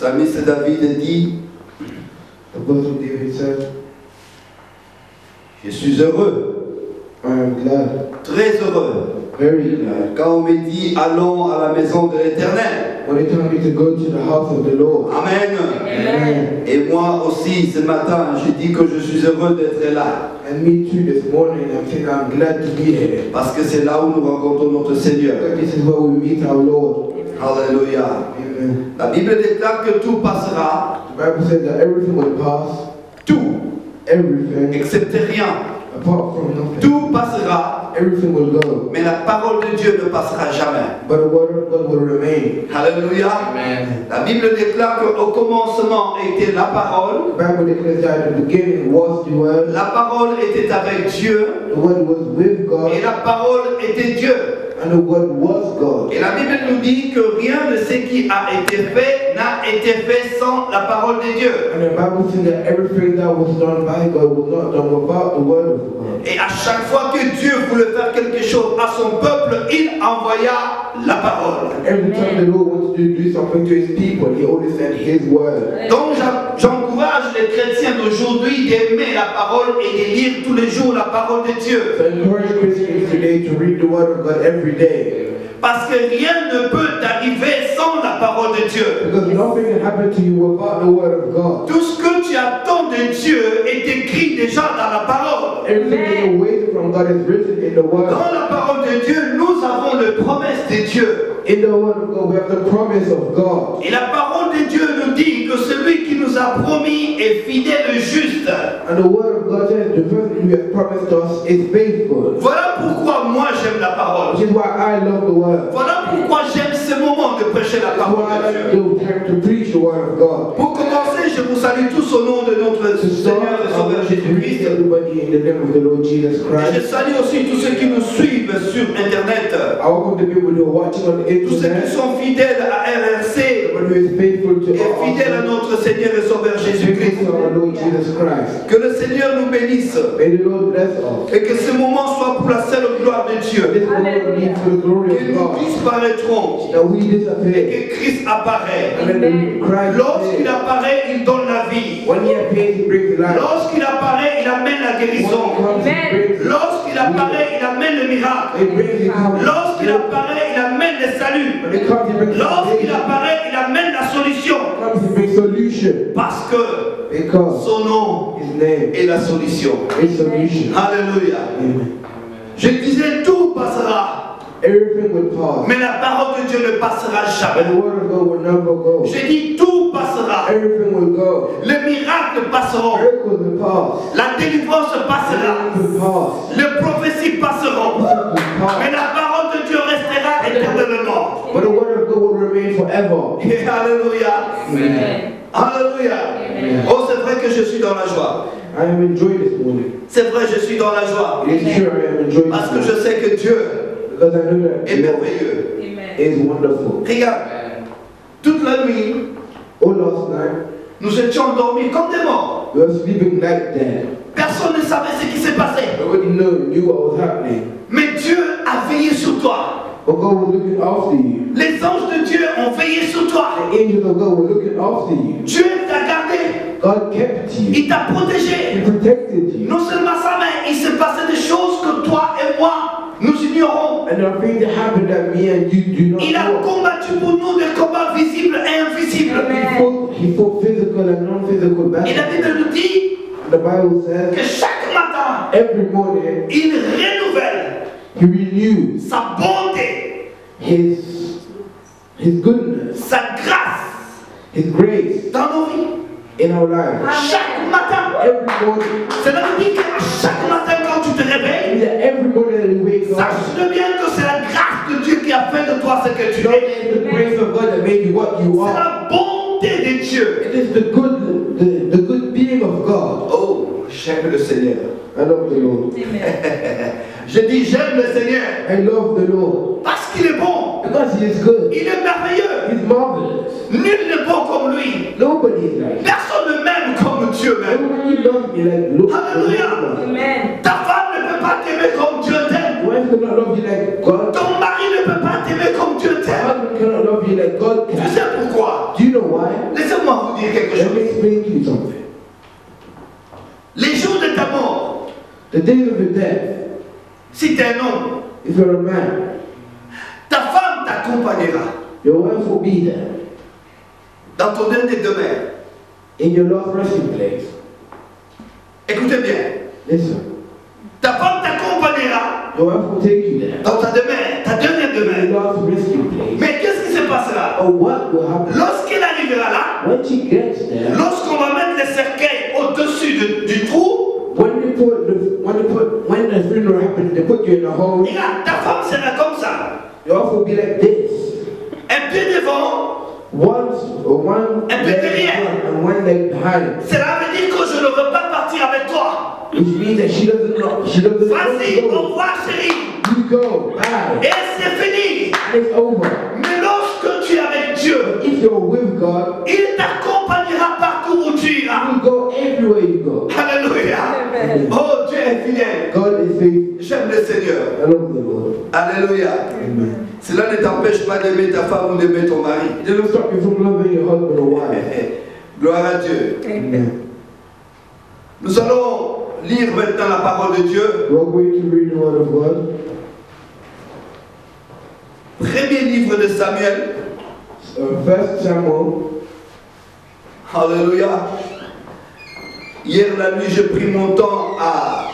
psalmiste David dit, The Apostle David said, je suis heureux, I am glad, très heureux, very glad. quand on me dit allons à la maison de l'Éternel. When they tell me to go to the house of the Lord. Amen. Amen. Et moi aussi ce matin, j'ai dit que je suis heureux d'être là. And me too this morning, I'm saying I'm glad to be here. Parce que c'est là où nous rencontrons notre Seigneur. Because this is where we meet our Lord. Alléluia. Amen. La Bible déclare que tout passera, The Bible says that everything will pass, tout, everything, excepté rien. apart from nothing. Tout passera, Everything will go. mais la parole de Dieu ne passera jamais. But the word of God will remain. Alléluia. Amen. La Bible déclare qu'au commencement était la parole. The Bible declares that at the beginning was the word. La parole était avec Dieu. The word was with God. Et la parole était Dieu. And the word was God. Et la Bible nous dit que rien de ce qui a été fait n'a été fait sans la parole de Dieu. And the Bible says that everything that was done by God was not done without the word of God. Et à chaque fois que Dieu voulait faire quelque chose à son peuple, il envoya la parole. Every time the Lord wants to do something to his people, he only sent his word. Donc j'encourage les chrétiens d'aujourd'hui d'aimer la parole et de lire tous les jours la parole de Dieu. So I encourage Christians today to read the word of God every day. Parce que rien ne peut arriver sans la parole de Dieu. Because nothing can happen to you without the word of God. Tout ce que tu attends de Dieu est écrit déjà dans la parole. Everything that you wait from God is written in the word. Dans la parole de Dieu, nous avons les promesses de Dieu. In the word of God, we have the promise of God. Et la parole de Dieu nous dit que celui qui nous a promis est fidèle et juste. And the word of God says the person who has promised us is faithful. Voilà pourquoi moi j'aime la parole. Which is why I love the word. Voilà pourquoi j'aime ce moment de prêcher la That's parole why I de like Dieu. the time to preach the word of God. Pour commencer, je vous salue tous au nom de notre To Seigneur et start, I Sauveur want to greet Jésus-Christ. everybody in the name of the Lord Jesus Et je Christ. salue aussi tous ceux qui nous suivent sur Internet. I welcome the people who are watching on the Tous ceux qui internet. sont fidèles à RRC Everyone who is faithful to et fidèles à notre Seigneur et Sauveur Jésus-Christ. our Lord Jesus Christ. Que le Seigneur nous bénisse May the Lord bless us. et que ce moment soit pour la seule gloire de This Dieu. will be for the glory Que of nous God. disparaîtrons That we et disappear. que Christ apparaît. And then Christ Lorsqu'il appears. apparaît, il donne la vie. When he appears, he brings life. Lorsqu'il apparaît, il amène la When he guérison. comes, he brings Lorsqu'il apparaît, il amène le miracle. He brings his Lorsqu'il apparaît, il amène le salut. When he comes, he brings Lorsqu'il salvation. apparaît, il amène la solution. When he comes, he brings solution. Parce que Because son nom his name est la solution. is solution. Alléluia. Amen. Je disais, tout passera, Everything will pass. mais la parole de Dieu ne passera But jamais. the word of God will never go. Je dis, tout passera. Everything will go. Les miracles passeront. Miracles will pass. La délivrance passera. Miracles will pass. Les prophéties passeront. Miracles will Mais pass. la parole de Dieu restera éternellement. But the word of God will remain forever. Et alléluia. Amen. Alléluia. Oh, c'est vrai que je suis dans la joie. I am enjoying this morning. C'est vrai, je suis dans la joie. It is sure I am enjoying Parce que this je sais que Dieu morning. Because I know that est the Lord merveilleux. is wonderful. Regarde, toute la nuit, Oh, last night, nous étions endormis comme des morts. we were sleeping like that. Personne ne savait ce qui s'est passé. Nobody knew what was happening. Mais Dieu a veillé sur toi. But God was looking after you. Les anges de Dieu ont veillé sur toi. The angels of God were looking after you. Dieu t'a gardé. God kept you. Il t'a protégé. He protected you. Non seulement ça, mais il s'est passé des choses que toi et moi, nous ignorons. And there are things that happened that me and you do not Il a know. combattu pour nous des combats visibles et invisibles. He fought physical and non-physical Et la battles. Bible nous dit The Bible que says chaque matin, every morning il renouvelle He renews sa bonté, His goodness, sa grâce His grace dans nos vies. in our lives. Chaque matin. Every morning. Cela veut dire qu'à chaque matin quand tu te réveilles, That every morning that you wake up, sache bien que c'est la grâce de Dieu qui a fait de toi ce que tu not es. the grace of God that made you what you C'est are. la bonté de Dieu. It is the good being of God. Oh, j'aime le Seigneur. I love the Lord. Je dis j'aime le Seigneur I love the Lord. parce qu'il est bon. Because He is good. Il est merveilleux. He's marvelous. Nul n'est bon comme lui. Nobody is like Him. Personne ne m'aime comme Dieu m'aime. Nobody loves me like Lord. Alléluia. Ta femme ne peut pas t'aimer comme Dieu t'aime. Your wife cannot love you like God. Ton mari ne peut pas t'aimer comme Dieu Your t'aime. husband cannot love you like God Tu can. sais pourquoi? Do you know why? Laissez-moi Laissez-moi vous dire quelque Let me chose. explain to you something. Les jours de ta mort, The days of your death, si tu es un homme, if you're a man, ta femme t'accompagnera your wife will be there dans ton dernier demeure. in your last resting place. Écoutez bien. Listen, Ta femme t'accompagnera your wife will take you there dans ta demeure, ta dernière in your demeure. last resting place. Mais qu'est-ce qui se passera? Or what will happen Lorsqu'elle arrivera là, when she gets there? lorsqu'on va mettre les cercueils au-dessus du trou, When the funeral happens, they put you in a hole. regarde, ta femme sera comme ça. Your wife will be like this. Un pied devant, One Un peu leg derrière. in front and one leg behind. cela veut dire que je ne veux pas partir avec toi. Which means that she doesn't know. She doesn't Vas-y, au know. revoir chérie. You go. Bye. Et c'est fini. And it's over. Mais lorsque tu es avec Dieu, If you're with God, il t'accompagnera partout où tu iras. you go everywhere you go. Alléluia. Amen. Oh, Dieu est fidèle. God is faithful. J'aime le Seigneur. I love the Lord. Alléluia. Amen. Cela ne t'empêche pas d'aimer ta femme ou d'aimer ton mari. It doesn't stop you from loving your husband or wife. Gloire à Dieu. Amen. Nous allons lire maintenant la parole de Dieu. We're going to read the word of God. Premier livre de Samuel. 1 Samuel. Alléluia. Hier la nuit, j'ai pris mon temps à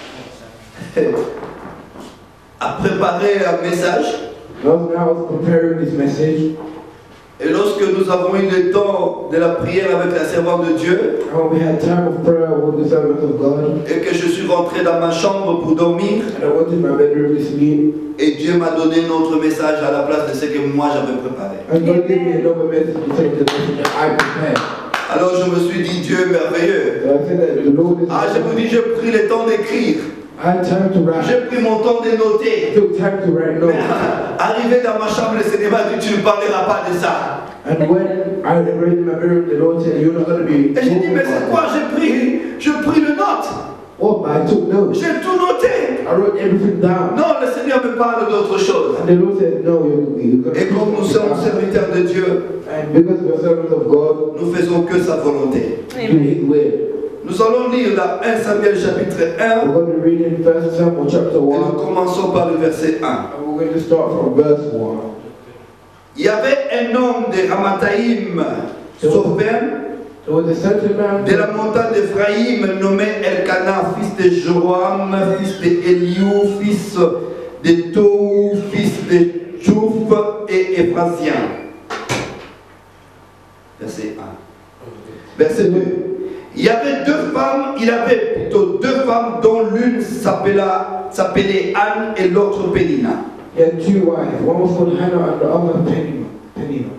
préparer un message. Last night I was preparing this message. Et lorsque nous avons eu le temps de la prière avec la servante de Dieu, And we had time of prayer with the servant of God. et que je suis rentré dans ma chambre pour dormir, And I went in my bedroom to sleep. et Dieu m'a donné un autre message à la place de ce que moi j'avais préparé. And God gave me another message to take the message that I prepared. Alors je me suis dit, Dieu est merveilleux. So I said that the Lord is. Ah, je vous dis, j'ai pris le temps d'écrire. I had time to write. J'ai pris mon temps de I noter. took time to write Mais, notes. arrivé dans ma chambre, le Seigneur m'a dit, tu ne parleras pas de ça. And when I read in my bedroom, the Lord said, "You're not going to be." Et j'ai dit, mais c'est talking quoi? about J'ai pris le note. it." Oh, but I took notes. J'ai tout noté. I wrote everything down. Non, le Seigneur me parle d'autre chose. And the Lord said, "No, you're going to." Et comme nous sommes serviteurs de Dieu, And because we're servants of God, nous faisons que sa volonté. do His will. Nous allons lire dans 1 Samuel chapitre 1 We're going to read in 1 Samuel chapter et nous 1. commençons par le verset 1. And we're going to start from verse 1. Il y avait un homme de Ramathaïm, Sophème, There was a certain man de la montagne d'Éphraïm nommé Elkana, fils de Joram, fils de Eliou, fils de Tou, fils de Tchouf et Éphrasien. Verset 1. Verset 2. Il avait deux femmes dont l'une s'appelait Anne et l'autre Pénina. he had two wives. One was called Hannah and the other Penina.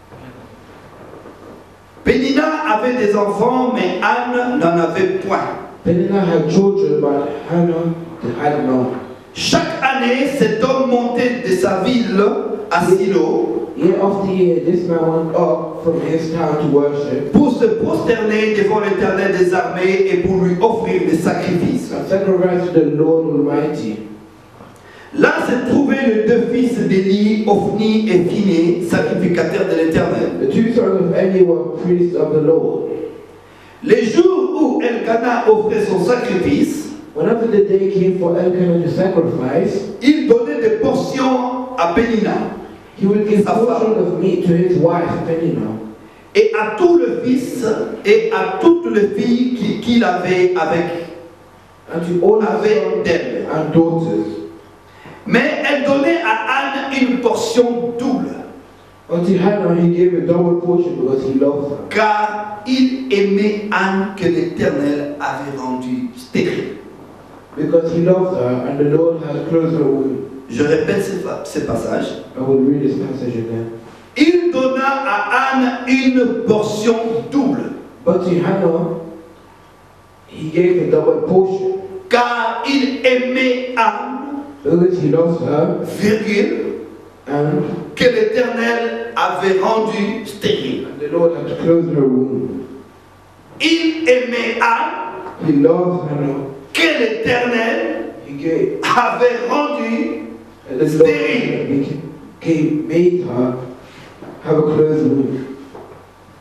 Pénina avait des enfants, mais Anne n'en avait point. Penina had children, but Hannah had none. Chaque année, cet homme montait de sa ville à Silo Year after year, this man went up from his town to worship pour se prosterner devant l'Éternel des armées et pour lui offrir des sacrifices. and sacrifice to the Lord Almighty. Là se trouvaient les deux fils d'Élie, Ophni et Phiné, sacrificateurs de l'Éternel. The two sons of Eli were priests of the Lord. Les jours où Elkana offrait son sacrifice, Whenever the day came for Elkanah to sacrifice, il donnait des portions à Pénina he would give portion of meat to his wife Penina et à tous les fils et à toutes les filles qu'il avait and to all his avec sons d'elle. and daughters. Mais elle donnait à Anne une portion double, Unto Hannah he gave a double portion because he loved her. car il aimait Anne que l'Éternel avait rendue stérile. Because he loved her and the Lord had closed her womb. Je répète ce passage. I will read this passage again. Il donna à Anne une portion double, But to Hannah he gave a double portion car il aimait Anne, because he loves her virgule, and que l'Éternel avait rendue stérile. the Lord had closed her womb. Il aimait Anne, He loves Hannah. que l'Éternel He gave avait rendue and the stérile. Lord made her have a closed womb.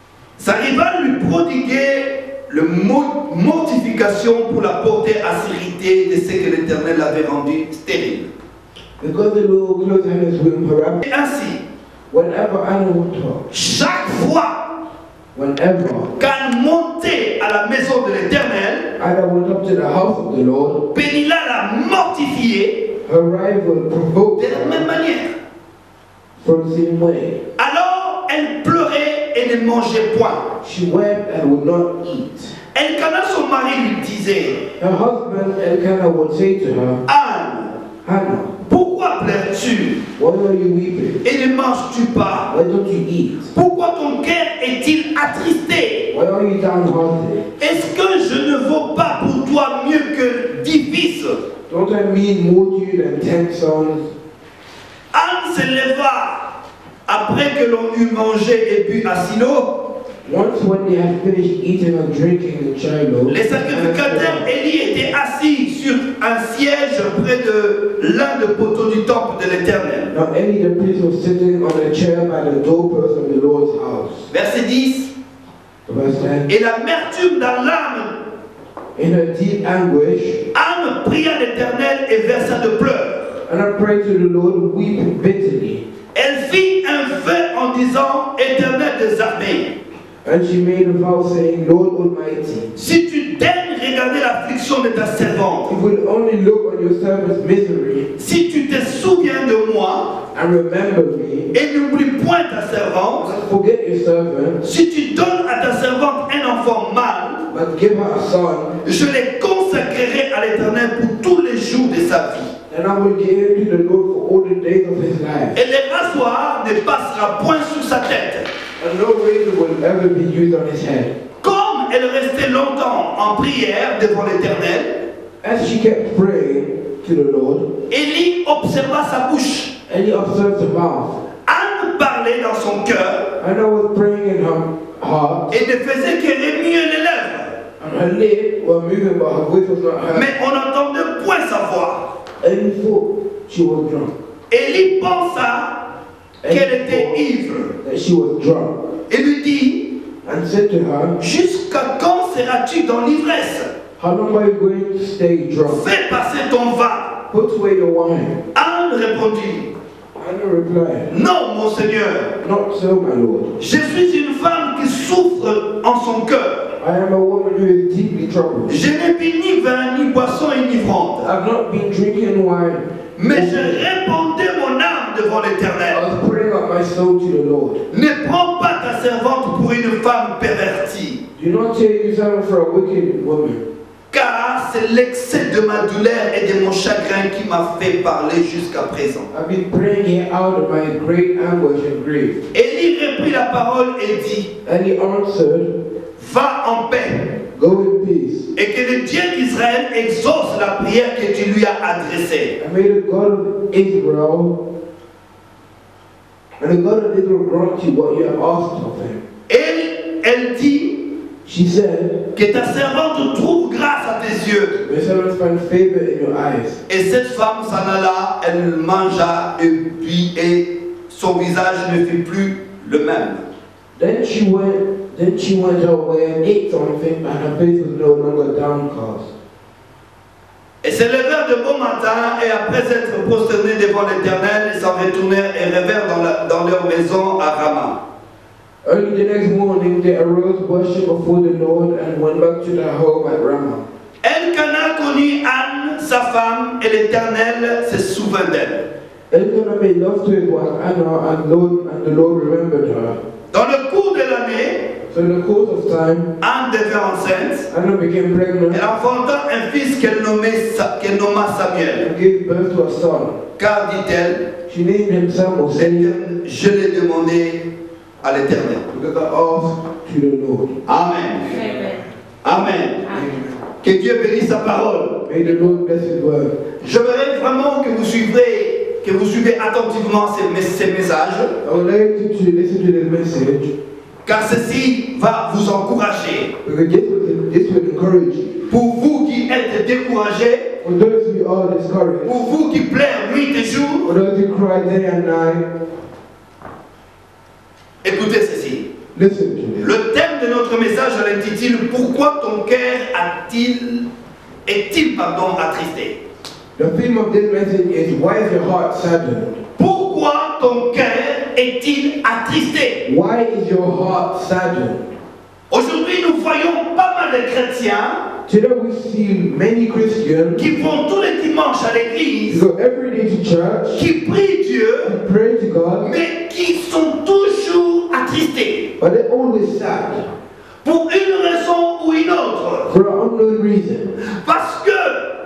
Sa rivale lui prodiguait le mortification pour la porter à s'irriter de ce que l'Éternel avait rendu stérile. Because the Lord closed Hannah's womb, her Et ainsi, whenever Anna would talk, chaque fois whenever qu'elle montait à la maison de l'Éternel, Anna went up to the house of the Lord, Pénila la mortifiait her rival provoked de la même her manière. from the same way. Alors, elle pleurait et ne mangeait point. She wept and would not eat. Elkana, son mari, lui disait, Her husband Elkanah would say to her, Anne, Hannah, pourquoi pleures-tu why are you weeping? et ne manges-tu pas? Why don't you eat? Pourquoi ton cœur est-il attristé? Why are you downhearted? Est-ce que je ne vaux pas pour toi mieux que 10 fils? Don't I mean more to you than 10 sons? Anne se leva après que l'on eut mangé et bu à Silo. Once when they had finished eating and drinking in Shiloh, Les sacrificateurs Élie étaient assis sur un siège près de l'un des poteaux du temple de l'Éternel. now Eli the priest was sitting on a chair by the doorpost of the Lord's house. Verset 10. Verse 10. Et l'amertume dans l'âme, In her deep anguish, Anne pria l'Éternel et versa de pleurs. and I prayed to the Lord, weeping bitterly. Elle fit un vœu en disant, Éternel des armées, And she made a vow saying, Lord Almighty, si tu daignes regarder l'affliction de ta servante, if we'll only look on your servant's misery si tu te souviens de moi and remember me, et n'oublie point ta servante, don't forget your servant, si tu donnes à ta servante un enfant mâle, but give her a son, je les consacrerai à l'Éternel pour tous les jours de sa vie. and I will give him to the Lord for all the days of his life. Et le rasoir ne passera point sur sa tête. And no razor will ever be used on his head. Comme elle restait longtemps en prière devant l'Éternel, As she kept praying to the Lord, Élie observa sa bouche. Eli observed her mouth. Anne parlait dans son cœur Anna was praying in her heart, et ne faisait que remuer les lèvres. and her lips were moving, but her voice was not heard. Mais on n'entendait point sa voix. Eli thought she was drunk. Élie pensa qu'elle était ivre That she was drunk, et lui dit, and said to her, jusqu'à quand seras-tu dans l'ivresse? how long are you going to stay drunk? Fais passer ton vin. Put away your wine. Anne répondit, Anna replied, non, mon Seigneur, not so, my Lord. je suis une femme qui souffre en son cœur. I am a woman who is deeply troubled. Je n'ai bu ni vin, ni boisson enivrante, I've not been drinking wine, mais je répandais mon âme devant I l'Éternel. was pouring out my soul to the Lord. Ne prends pas ta servante pour une femme pervertie, Do not take your servant for a wicked woman, car c'est l'excès de ma douleur et de mon chagrin qui m'a fait parler jusqu'à présent. I've been praying here out of my great anguish and grief. Élie reprit la parole et dit, And he answered, va en paix, go in peace. et que le Dieu d'Israël exauce la prière que tu lui as adressée. And may the God of Israel, grant you what you have asked of him. Elle dit, She said, que ta servante trouve grâce à tes yeux. may servants find favor in your eyes. Et cette femme s'en alla, elle mangea et puis et son visage ne fut plus le même. Then she went away and ate something, and her face was no longer downcast. Et se levèrent de bon matin, et après être prosternés devant l'Éternel, ils s'en retournèrent et revinrent dans leur maison à Rama. Early the next morning, they arose, worshipped before the Lord, and went back to their home at Ramah. Elkana connut Anne, sa femme, et l'Éternel se souvint d'elle. Elkanah made love to his wife Anna, and the Lord remembered her. Dans le cours de l'année, So in the course of time, Anne devint enceinte. Anna became pregnant Elle enfanta un fils qu'elle nomma Samuel. and gave birth to a son. Car, dit-elle, She named him Samuel, saying, je l'ai demandé à l'Éternel. because I asked to the Lord. Amen. Amen. Que Dieu bénisse sa parole. May the Lord bless his word. J'aimerais vraiment que vous suivez attentivement ces messages, I would like you to listen to this message, car ceci va vous encourager. because this will encourage you. Pour vous qui êtes découragés, For those who are discouraged, pour vous qui pleurent nuit et jour, for those who cry day and night, écoutez ceci. listen to this. Le thème de notre message, je l'intitule « Pourquoi ton cœur est-il attristé ?» The theme of this message is why is your heart saddened? Pourquoi ton cœur est-il attristé? Why is your heart saddened? Aujourd'hui, nous voyons pas mal de chrétiens Today we see many Christians qui vont tous les dimanches à l'église, go every day to church, qui prient Dieu, pray to God, mais qui sont toujours attristés but they're always sad pour une raison ou une autre. for an unknown reason. Parce que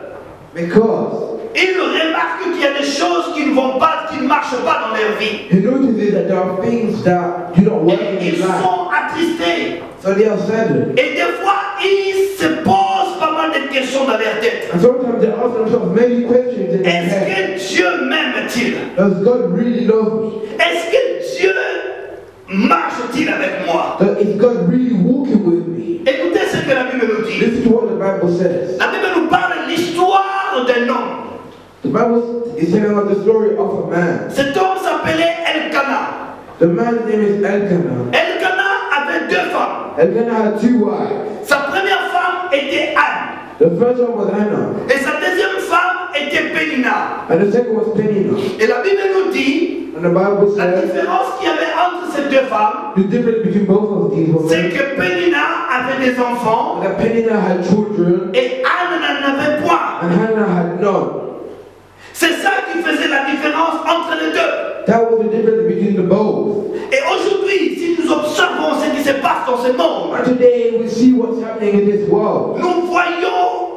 Because ils remarquent qu'il y a des choses qui ne vont pas, qui ne marchent pas dans leur vie. he notices that there are things that do not work in Et ils his life, sont attristés. so they are saddened. Et des fois, ils se posent pas mal de questions dans leur tête. And sometimes they ask themselves many questions in their Est-ce head. que Dieu m'aime-t-il? Does God really love me? Est-ce que Dieu marche-t-il avec moi? Is God really walking with me? Écoutez ce que la Bible nous dit. Listen to what the Bible says. La Bible nous parle de l'histoire d'un homme. The Bible is telling us the story of a man. Cet homme s'appelait Elkanah. The man's name is Elkanah. Elkanah avait deux femmes. Elkanah had two wives. Sa première femme était Anne. The first one was Hannah, Et sa deuxième femme était Pénina. and the second was Peninnah. Et la Bible nous dit, And the Bible la says différence qu'il y avait entre ces deux femmes, the difference between both of these c'est women. que Pénina avait des enfants That Peninnah had children et Anne n'en avait point. and Hannah had none. C'est ça qui faisait la différence entre les deux. That was the difference between the both. Et aujourd'hui, si nous observons ce qui se passe dans ce monde, And today we see what's happening in this world. nous voyons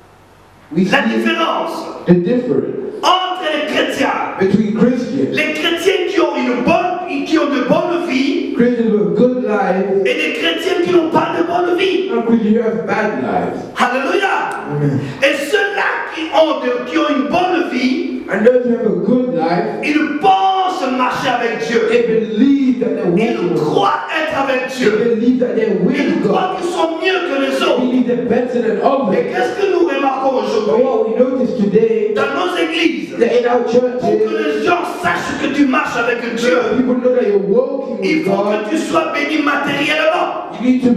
We la see différence the difference entre les chrétiens. between Christians, Les chrétiens qui ont de bonnes vies Christians with good lives, et les chrétiens qui n'ont pas de bonnes vies. and Christians who have bad lives. Alléluia. Amen. Et ceux-là qui ont une bonne vie, And those who have a good life, ils pensent marcher avec Dieu. they believe that they're walking Ils with God. croient être avec They Dieu. believe that they're with Ils God. croient qu'ils sont mieux que les They autres. believe they're better than Et others. qu'est-ce que nous remarquons But aujourd'hui what we notice today, dans nos églises? that in our Pour que churches, les gens sachent que tu marches avec Dieu, people know that you're walking il with faut God. que tu sois béni matériellement. You need to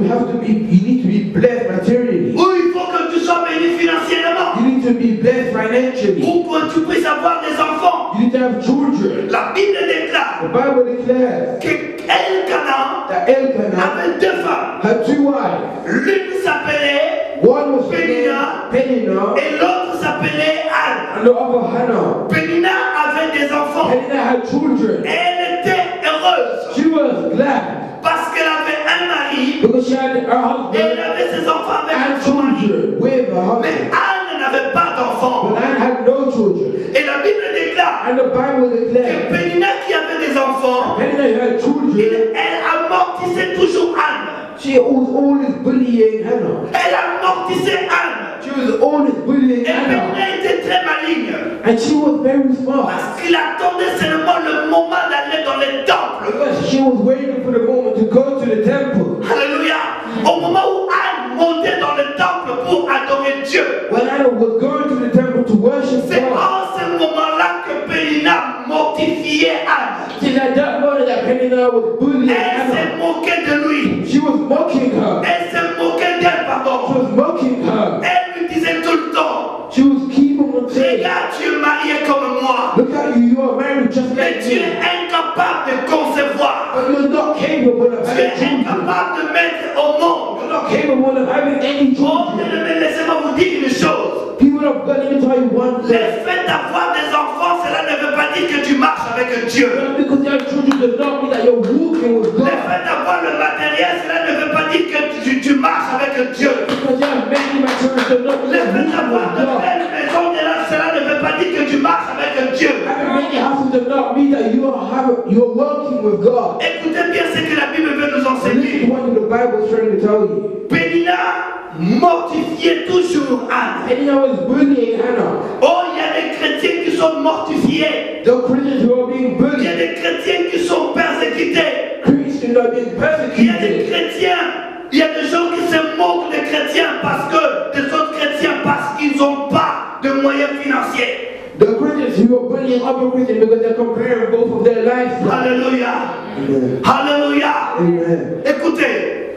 be blessed materially. Ou il faut que tu sois béni financièrement. You need to be blessed financially. Ou que tu puisses avoir des enfants. You need to have children. La Bible déclare The Bible declares que Elkanah that Elkanah avait deux femmes. had two wives. L'une s'appelait One was Peninnah Peninnah et l'autre s'appelait Anne. and the other Hannah. Peninnah avait des enfants. Peninnah had children. Elle était heureuse She was glad parce qu'elle avait un mari because she had her et elle husband avait ses enfants avec and son mari. children with her Mais husband. Anne n'avait pas d'enfants. But Anne had no children. Et la Bible déclare And the Bible que declares Peninnah qui avait des enfants, Peninnah who had children, elle amortissait toujours Anne. she was always bullying Hannah. Elle amortissait Anne. She was always bullying Et Hannah. Peninnah était très maligne. And she was very smart. Parce qu'il attendait seulement le moment d'aller dans les temples. Because she was waiting for the moment to go to the temple. Alléluia. Au moment où Anne montait dans le temple pour adorer Dieu, When Hannah was going to the temple to worship c'est God, en ce moment-là que Peninnah mortifiait Anne. it is at that moment that Peninnah was bullying Elle s'est Hannah. moquée de lui. She was mocking her. Elle s'est moquée d'elle, She pardon. was mocking her. Elle lui disait tout le temps, She was keeping on saying, regarde, tu es marié comme moi, look at you, you are married just mais like tu es me. incapable de concevoir. But you're not capable of Tu having es children. incapable de mettre au monde. You're not capable of having any Oh, children. bien-aimé, laissez-moi vous dire une chose. People of God, let me tell you one Le thing. fait d'avoir des enfants, cela ne veut pas dire que tu marches avec Dieu. Just because you have children does not mean that you're walking with Le God. fait d'avoir le matériel, cela ne veut pas dire que tu marches avec Dieu. Because you have many materials does not Le mean fait that you're d'avoir walking de with God. belles maisons, cela ne veut pas dire que tu marches avec Dieu. Having many houses does not mean that you're working with God. Écoutez bien ce que la Bible veut nous And this is enseigner. what the Bible is trying to tell you. Peninnah mortifiait toujours Anne. Peninnah was bullying Hannah. Oh, il y a des chrétiens qui sont mortifiés. The Christians who are being Il y a bullied, des chrétiens qui sont persécutés. Christians are being Il y a des persecuted. chrétiens, il y a des gens qui se moquent des chrétiens parce que des autres chrétiens parce qu'ils n'ont pas de moyens financiers. The Christians who are bullying other Christians because they're comparing both of their lives. Alléluia. Amen. Alléluia. Amen. Écoutez,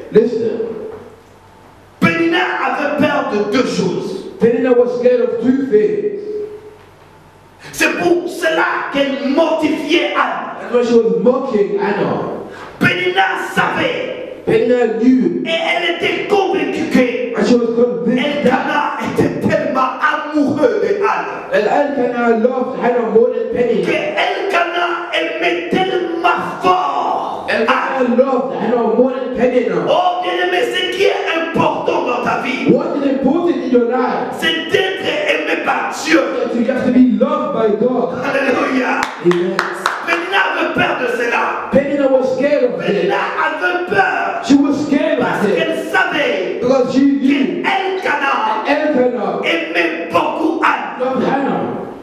Listen, Pénina avait peur de deux choses. Penina was scared of two things. C'est pour cela qu'elle mortifiait Anne. That's why she was mocking Anna. Pénina savait Penina knew, et elle était convaincue que and she was convinced that Elkanah était tellement amoureux de Anne Elkanah loved Hannah more than que Penina. Elkanah aimait tellement fort Anne. Elkanah loved Hannah more than Penina. Oh bien-aimé, ce qui est important dans ta vie, What is important in your life? c'est d'être aimé par Dieu. That you have to be loved by God. Alléluia. Amen. Pénina avait peur de cela. Penina was scared of it. Pénina avait peur She was scared parce of it qu'elle savait because she knew qu'Elkanah Elkanah aimait beaucoup Anne. loved Hannah.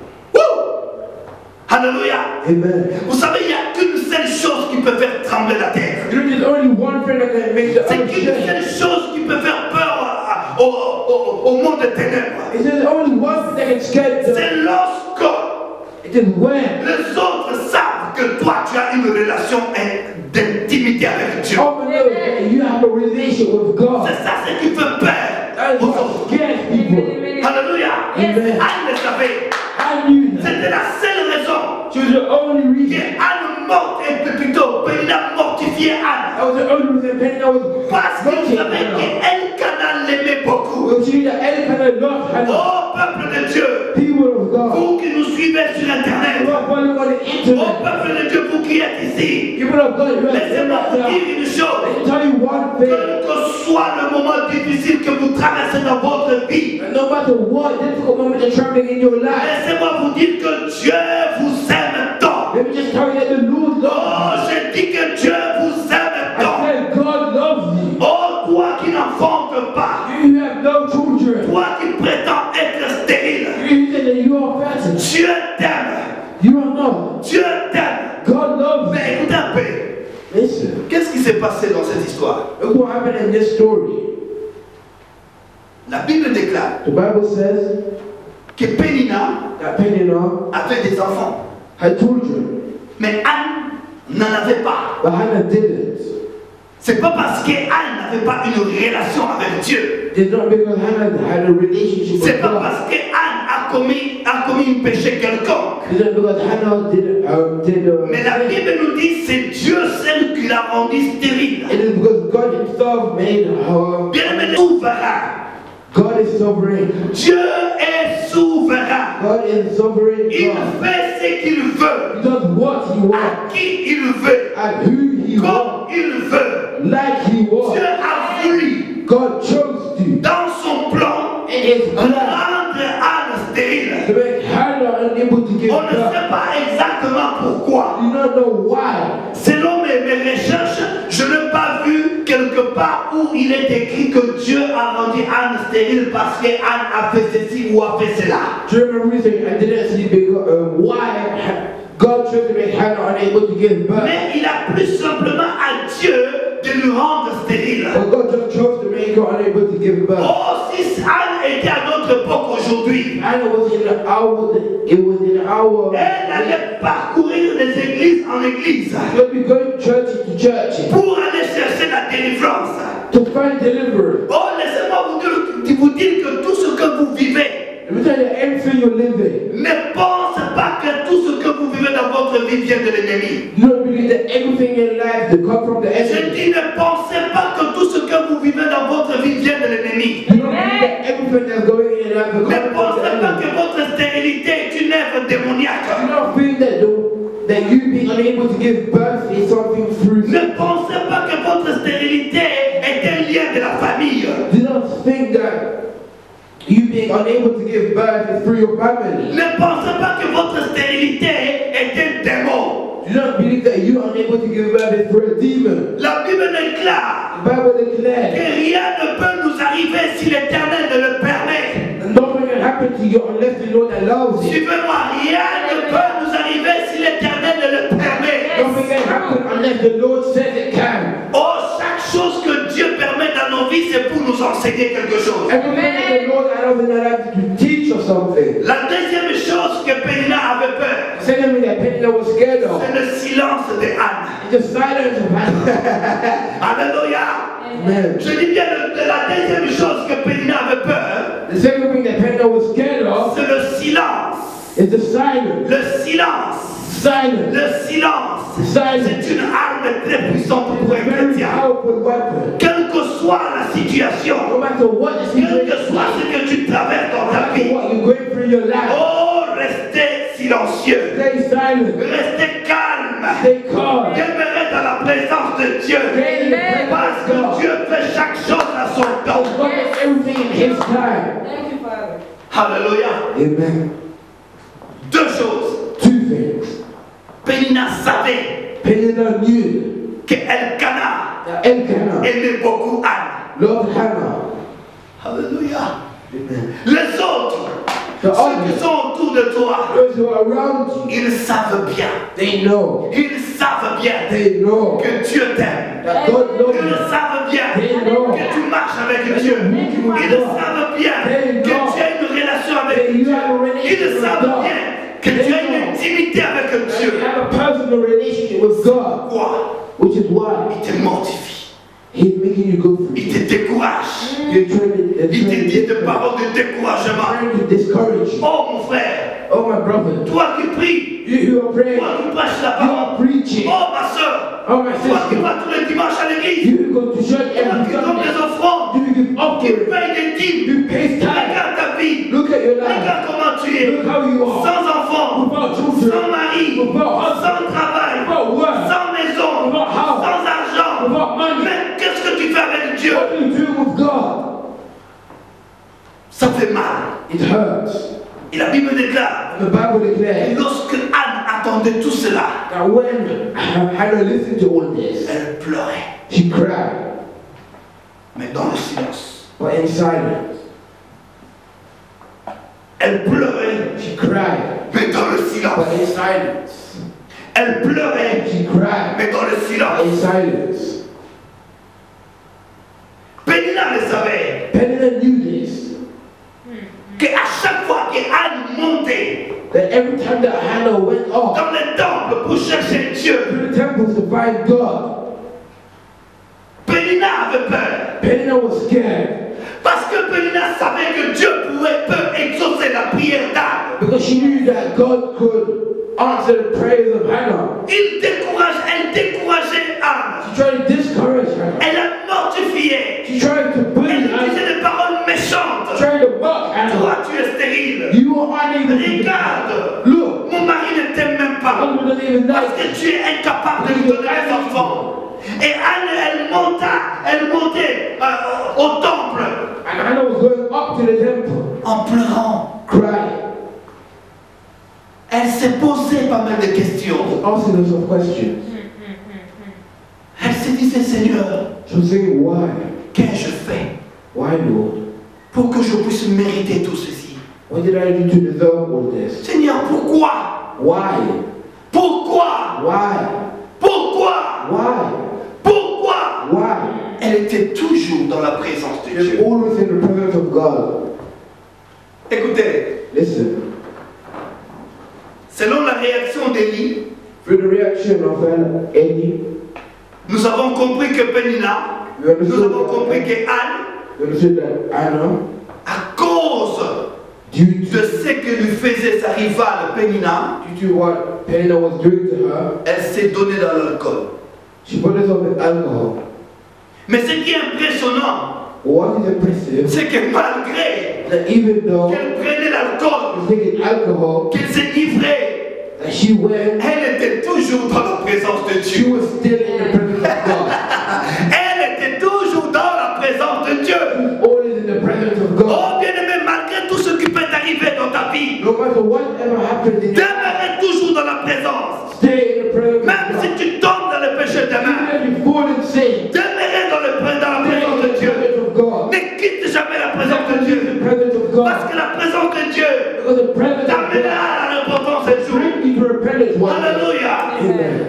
Wouh! Alléluia. Amen. Vous savez, il n'y a qu'une seule chose qui peut faire trembler la terre. You know, there's only one thing that can make the C'est earth qu'une shake. seule chose qui peut faire peur au monde des ténèbres. It's just only one thing that can scare the. C'est lorsque It is when les autres savent que toi tu as une relation d'intimité avec Dieu. all know that you have a relationship with God. C'est ça ce qui fait That peur is aux what autres. scares people. Alléluia. Amen. Anne le savait. I knew that. C'était la seule raison She was the only que reason. Anne morte et plutôt Pénina mortifiait Anne. That was the only reason Penina was Parce qu'il mocking savait Hannah. qu'Elkanah l'aimait beaucoup. Because she knew that Elkanah loved Hannah. Oh peuple de Dieu, People of God. vous qui nous suivez sur You internet, are following on the oh internet. peuple de Dieu, vous qui êtes ici, People of God, you are laissez-moi vous saying dire une chose. Let me tell you one thing. Quel que soit le moment difficile que vous traversez dans votre vie, No matter what difficult moment you're traveling in your life, laissez-moi vous dire que Dieu vous aime tant. let me just tell you that the Lord Oh, loves je dis que Dieu vous aime you. tant. I said God loves you. Oh, toi qui n'enfantes pas, You have no children. toi qui prétends être stérile, You say that you are fertile. Dieu t'aime. You are not. Dieu t'aime. God loves Mais écoutez un peu, you. Listen, qu'est-ce qui s'est passé dans cette histoire? look what happened in this story. La Bible déclare The Bible says que Pénina that Penina avait des enfants, had children, mais Anne n'en avait pas. but Hannah didn't. C'est pas parce qu'Anne n'avait pas une relation avec Dieu. It's not because Hannah had a relationship C'est with pas God. parce qu'Anne a commis un péché quelconque. It's not because Hannah did Mais la Bible nous dit c'est Dieu seul qui l'a rendue stérile. It is because God Himself made her. Bien-aimé, souverain. God is sovereign. Dieu est souverain. God is sovereign. Il God. fait ce qu'il veut, He does what He à wants qui il veut, and who He wants, comme il veut. like He wants. Dieu a voulu, God chose to dans son plan, in His plan rendre Anne stérile. to make Hannah unable to give On ne birth. sait pas exactement pourquoi. You don't know why. Selon mes recherches, je n'ai pas vu quelque part où il est écrit que Dieu a rendu Anne stérile parce qu'Anne a fait ceci ou a fait cela. During my research, I didn't see why God chose to make Hannah unable to give birth. Mais il a plus simplement à Dieu de lui rendre stérile. But God just chose to make her unable to give birth. Oh, si Anne était à notre époque aujourd'hui, Hannah was in the hour. It was in our. elle allait parcourir des églises en église She'll be going church to church pour aller chercher la délivrance. to find deliverance. Oh, laissez-moi vous dire que tout ce que vous vivez, Let me tell you, everything you're living, ne pense pas que tout ce que vous vivez dans votre vie vient de l'ennemi. you don't believe that everything in life that come from the Je enemy. dis, ne pensez pas que tout ce que vous vivez dans votre vie vient de l'ennemi. You don't believe that everything that's going in your life that Ne comes from pensez the pas enemy. que votre stérilité est une œuvre You démoniaque. don't think that you being unable to give birth is something through. Ne pensez pas que votre stérilité est un lien de la famille. You don't think that you being unable to give birth is through your family. Ne pensez pas que votre stérilité est un démon. You don't believe that you're unable to give birth is through a demon. La Bible déclare The Bible declares que rien ne peut nous arriver si l'Éternel ne le permet. that nothing can happen to you unless the Lord allows it. Suivez-moi, rien ne peut nous arriver si l'Éternel ne le permet. Nothing can happen unless the Lord says it can. Oh, chaque chose que Dieu permet dans nos vies, c'est pour nous enseigner quelque chose. Everything that the Lord allows in our life to teach us something. La deuxième chose que Pénina avait peur, Second thing that Penina was scared of c'est le silence de Anne. is the silence of Hannah. Alléluia. Amen. Je dis bien la deuxième chose que Pénina avait peur, The second thing that Penina was scared of c'est le silence. is the silence. Le silence. Silence. Le silence. Silence. C'est une arme très puissante pour un It's a very chrétien. powerful weapon. Quelle que soit la situation, No matter what the quel situation, que soit ce que tu traverses dans no ta matter vie, what you're going through your life, oh, restez silencieux. stay silent. Restez calme. Stay calm. Demeurez dans la présence de Dieu. Stay in the Parce presence of que God. Dieu fait chaque chose à son temps. God does everything in His time. Thank you, Father. Alléluia. Amen. Deux choses. Two things. Pénina savait Penina knew qu'Elkana that Elkanah aimait beaucoup Anne. loved Hannah. Alléluia. Amen. Les autres, The ceux qui others, sont autour de toi, those who are around you, ils savent bien. they know. Ils savent bien They know que Dieu t'aime. that God loves Ils you. savent bien They know que tu marches avec Dieu. Ils savent bien que tu as une relation avec that you Dieu. have a relationship Ils with savent God. bien que tu as une intimité avec That you Dieu. have a personal relationship with God, Quoi? which is why Il te mortifie. He's making you go through. Il te décourage. You're trying Il te dit des to paroles de découragement. discourage you. Oh mon frère, Oh my brother, toi qui pries, you are praying, toi qui prêches la you are parole. preaching. Oh ma soeur, Oh my toi qui sister, vas tous les dimanches à l'église. you go to church Toi every qui donnes des Sunday. offrandes. You give Qui offering. paye des dîmes. You pay tithe. Regarde ta vie. Look at your life. Regarde comment tu es. Look how you are. Sans enfant, Without sans children, mari, without husband, sans travail, without work, sans maison, without house, sans argent. without money. Mais qu'est-ce que tu fais avec Dieu? What do you do with God? Ça fait mal. It hurts. Et la Bible déclare, And the Bible et declares lorsque Anne attendait tout cela, that when Hannah listened to all this, elle pleurait, she cried, mais dans le silence. but in silence. Elle pleurait, She cried, mais dans le silence. but in silence. Elle pleurait, She cried, mais dans le but silence. in silence. Pénina le savait, Penina knew this, qu'à chaque fois qu'Anne montait that every time that Hannah went up dans le temple pour chercher Dieu, to the temples to find God, Pénina avait peur. Penina was scared Parce que Pénina savait que Dieu peut exaucer la prière d'Anne. because she knew that God could answer the prayers of Hannah. Elle décourageait Anne. She tried to discourage Hannah. Elle la mortifiait. She tried to Elle bully lui Hannah. disait des paroles She méchantes. tried to mock Hannah. Toi, tu es stérile. You are unable to Regarde, look. mon mari ne t'aime même pas. God doesn't even Parce like que tu es incapable de lui donner des enfants. Et Anne, elle montait au temple And Hannah was going up to the temple, en pleurant. crying, Elle s'est posé pas mal de questions. asking herself questions. Elle se disait, Seigneur, She was saying, why? qu'ai-je fait Why, Lord? pour que je puisse mériter tout ceci? What did I do to deserve all this? Seigneur, pourquoi? Why? Pourquoi? Why? Pourquoi? Why? Pourquoi? Why? Elle était toujours dans la présence de She was Dieu. always in the presence of God. Écoutez, Listen, selon la réaction d'Élie, through the reaction of Eli, nous avons compris que Pénina, nous avons compris que Anne, you understood that Anna, à cause due de ce que lui faisait sa rivale Pénina, to what Penina was doing to her, elle s'est donnée dans l'alcool. she put herself in alcohol. Mais ce qui est impressionnant, What is impressive, c'est que malgré that even though qu'elle prenait l'alcool, she was taking alcohol, qu'elle s'enivrait, that she went, elle était toujours dans la présence de she Dieu. was still in the presence of God. Elle était toujours dans la présence de Dieu. Always in the presence of God. Oh bien-aimé, malgré tout ce qui peut t'arriver dans ta vie, No matter whatever happens in your life, demeure toujours dans la présence. stay in the presence Même of si God. tu tombes dans le péché demain, Even if you fall in sin, demeure dans la stay présence in de the Dieu. presence of God. Ne quitte jamais la présence de In Dieu. the presence of Parce God. que la présence de Dieu Because the presence of God t'amènera à la repentance un jour. bring you to repentance one day. Alléluia. Amen.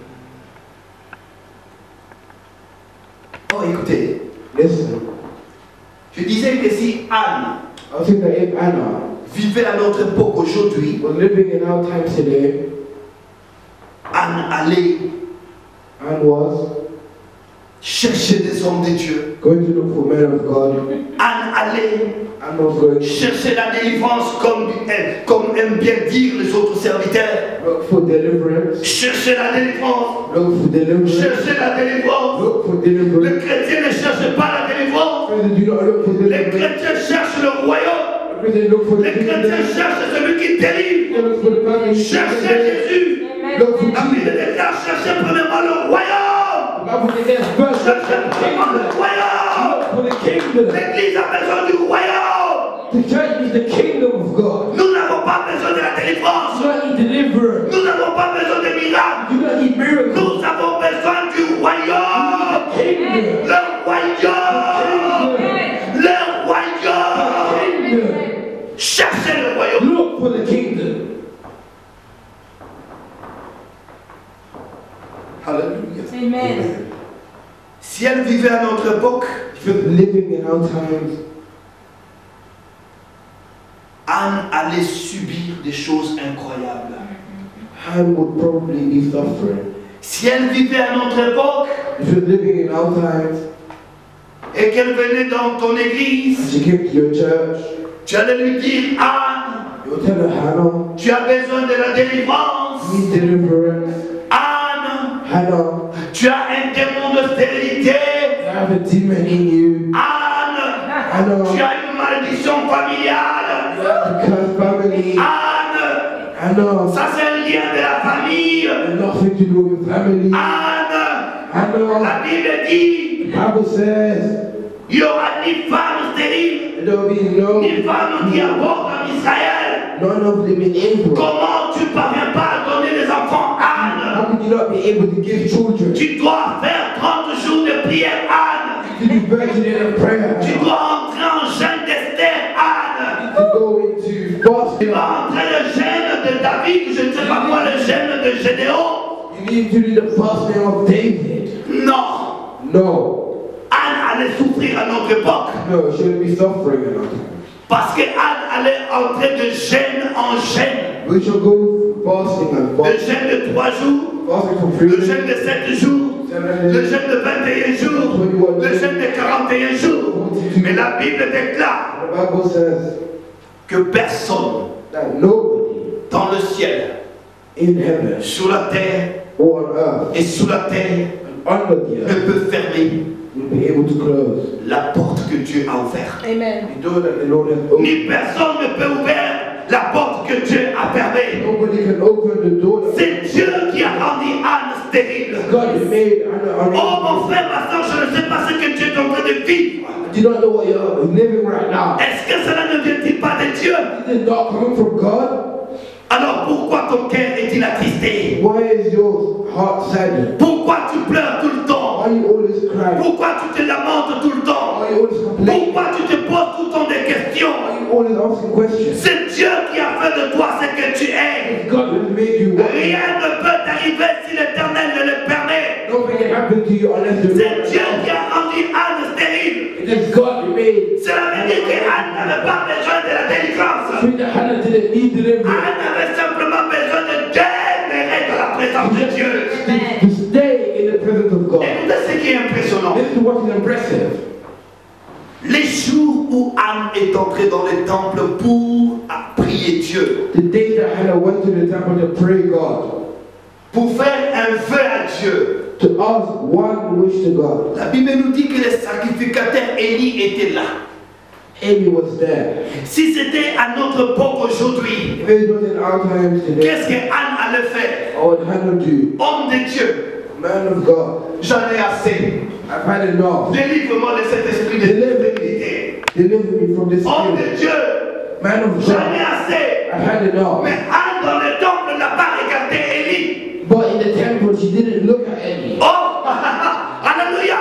Oh, écoutez, Listen, je disais que si Anne I was saying that if Anna vivait à notre époque aujourd'hui, was living in our time today, Anne allait and was chercher des hommes de Dieu. going to look for men of God, Anne allait and was going to chercher la délivrance comme aiment bien dire les autres serviteurs. look for deliverance, Chercher la délivrance. look for deliverance, Chercher la délivrance. look for Le deliverance. chrétien ne cherche pas la délivrance. Friends, do not look for Les deliverance. chrétiens cherchent le royaume. Friends, look for Les chrétiens deliverance. cherchent celui qui délivre. Look for the family. Cherchez Jésus. Look for La Bible Jesus. déclare cherchez premièrement le royaume. The Bible declares first, look Cherchez for the premièrement le kingdom. royaume. Look for the kingdom. L'église a besoin du royaume. The church is the kingdom of God. Nous n'avons pas besoin de la délivrance. You don't need deliverance. Nous n'avons pas besoin de miracles. You don't need miracles. Nous avons besoin du royaume. Kingdom. Le royaume. Le royaume. Kingdom. Cherchez le royaume. Look for the kingdom. Alléluia. Amen. Si elle vivait à notre époque, If you're living in our times, Anne allait subir des choses incroyables. Anne would probably be suffering. Si elle vivait à notre époque If you're living in our times, et qu'elle venait dans ton and église, she came to your church, tu allais lui dire, Anne, you'll tell her, Hannah, tu as besoin de la délivrance. you need deliverance. Anne, Hannah, tu as un démon de stérilité. you have a demon in you. Anne, Hannah, tu as une malédiction familiale. you have a cursed family. Anne, Hannah, ça c'est un lien de la famille. nothing to do with your family. Anne, Hannah, la Bible dit, the Bible says, il n'y aura ni femme stérile, there will be no, ni femme qui aborte en Israël. none of them in Israel. Comment tu ne parviens pas à donner des enfants, Anne? How could you not be able to give children? Tu dois faire 30 jours de prière, Anne. To be virgin in a prayer. Tu dois entrer en jeûne d'Esther, Anne. To go into Tu fasting. dois entrer le jeûne de David, je ne sais pas quoi, le jeûne de Gédéon. You need to do the fasting of David. Non. No. Anne allait souffrir à notre époque. No, she will be suffering in our time. Parce que Anne allait entrer de jeûne en jeûne. We shall go fasting and Le fasting. jeûne de 3 jours, Fasting for 3 le days. jeûne de 7 jours, le jeûne de 21 jours, le jeûne de 41 jours. Mais la Bible déclare The Bible says que personne that nobody dans le ciel, in heaven sur la terre or on earth et sous la terre and under the ne earth peut fermer will be able to close la porte que Dieu a ouverte. Amen. the door that the Lord has opened. Ni personne ne peut ouvrir la porte que Dieu a fermée. Nobody can open the door that C'est Dieu qui a rendu Anne stérile. God made under Oh mon frère, ma soeur, je ne sais pas ce que tu es en train de vivre. Do you not know what you're living right now? Est-ce que cela ne vient-il pas de Dieu? Is it not coming from God? Alors pourquoi ton cœur est-il attristé? Why is your heart saddened? Pourquoi tu pleures tout le temps? Why are you always crying? Pourquoi tu te lamentes tout le temps? Why are you always complaining? Pourquoi tu te poses tout le temps des Why questions? are you always asking questions? C'est Dieu qui a fait de toi ce que tu es. God has made you what? Rien ne peut t'arriver si l'Éternel ne le permet. Nothing can happen to you unless the C'est Lord Dieu allows qui a rendu Anne stérile. it. It is God who made. Cela veut dire qu'Anne n'avait pas besoin de la délivrance. So that Hannah didn't need deliverance. Anne avait simplement besoin de demeurer dans la présence de Dieu. To stay in the presence of God. Écoutez ce qui est impressionnant. This is what is impressive. Les jours où Anne est entrée dans le temple pour prier Dieu, The day that Hannah went to the temple to pray God, pour faire un vœu à Dieu, to ask one wish to God, la Bible nous dit que le sacrificateur Élie était là. Amy was there. Si c'était à notre époque aujourd'hui, If it was in our times today, qu'est-ce que Anne allait faire? what would Hannah do? Homme de Dieu, Man of God, j'en ai assez. I've had enough. Délivre-moi de cet esprit de débilité. Deliver me from this Homme spirit. de Dieu, Man of j'en ai God, assez. I've had enough. Mais Anne dans le temple n'a pas regardé Élie. But in the temple, she didn't look at Amy. Oh, alléluia.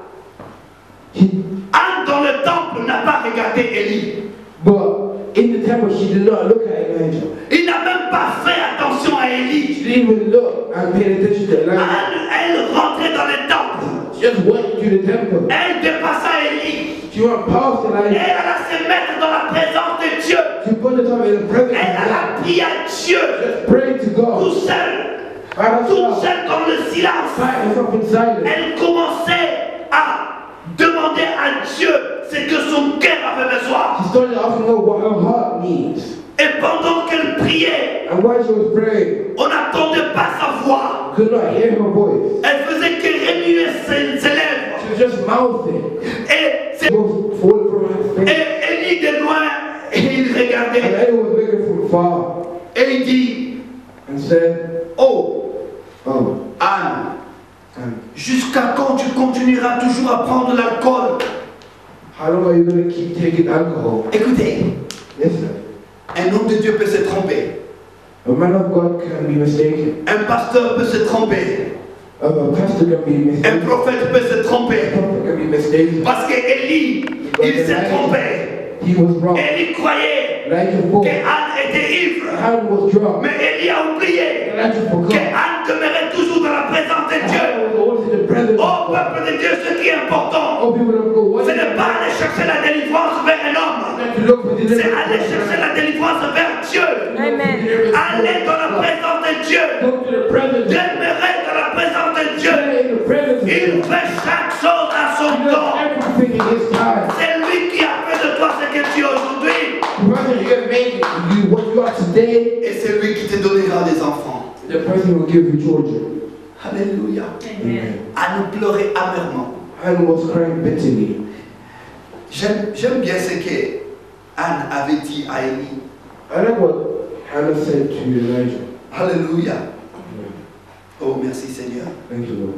Anne dans le temple n'a pas regardé Élie. But in the temple, she did not look at Elijah. Il n'a même pas fait attention à Élie. She didn't even look and pay attention to Elijah. Anne, elle rentrait dans le temple. She just went to the temple. Elle dépassa Élie. She went past Et Elijah. elle alla se mettre dans la présence de Dieu. She You put the time in the presence Elle of a God. prié à Dieu, Just pray to God. toute seule dans le silence. Fight yourself in silence. Elle commençait à demander à Dieu ce que son cœur avait besoin. She started asking God what her heart needs. Et pendant qu'elle priait, And while she was praying, on n'entendait pas sa voix. could not hear her voice. Elle faisait que remuer ses lèvres. She was just mouthing. Et, She was falling from her face. Élie de loin, et il And regardait. Eli was looking from far Et il dit, and said, oh, Anne, jusqu'à quand tu continueras toujours à prendre l'alcool? how long are you going to keep taking alcohol? Écoutez, Listen, un homme de Dieu peut se tromper. a man of God can be mistaken. Un pasteur peut se tromper. A pastor can be Un mistaken. prophète peut se A tromper. prophet can be mistaken. Parce que Élie, il s'est trompé. He was wrong. Élie croyait Elijah que forgot. Anne était ivre. Anne was drunk. Mais Élie a oublié Elijah forgot. que Anne demeurait toujours dans la présence de Dieu. Anne was always in the presence Oh, of God. peuple de Dieu, ce qui est important, All people of God, what ce n'est pas aller chercher la délivrance vers un homme. to look for C'est deliverance. aller chercher la délivrance vers Dieu. Aller dans la présence de Dieu. Go to the presence of God. Demeurer dans la présence de Dieu. Stay in the presence of Il God. fait chaque chose à son He does temps. everything in His time. C'est lui qui a fait de toi ce que tu es aujourd'hui. The person you have made you what you are today, Et c'est lui qui te donnera des enfants. the person who will give you children. Alléluia. Amen. À nous pleurer amèrement. Anne was crying bitterly. J'aime bien ce que Anne avait dit à Élie. I like what Hannah said to Elijah. Alléluia. Amen. Oh, merci Seigneur. Thank you, Lord.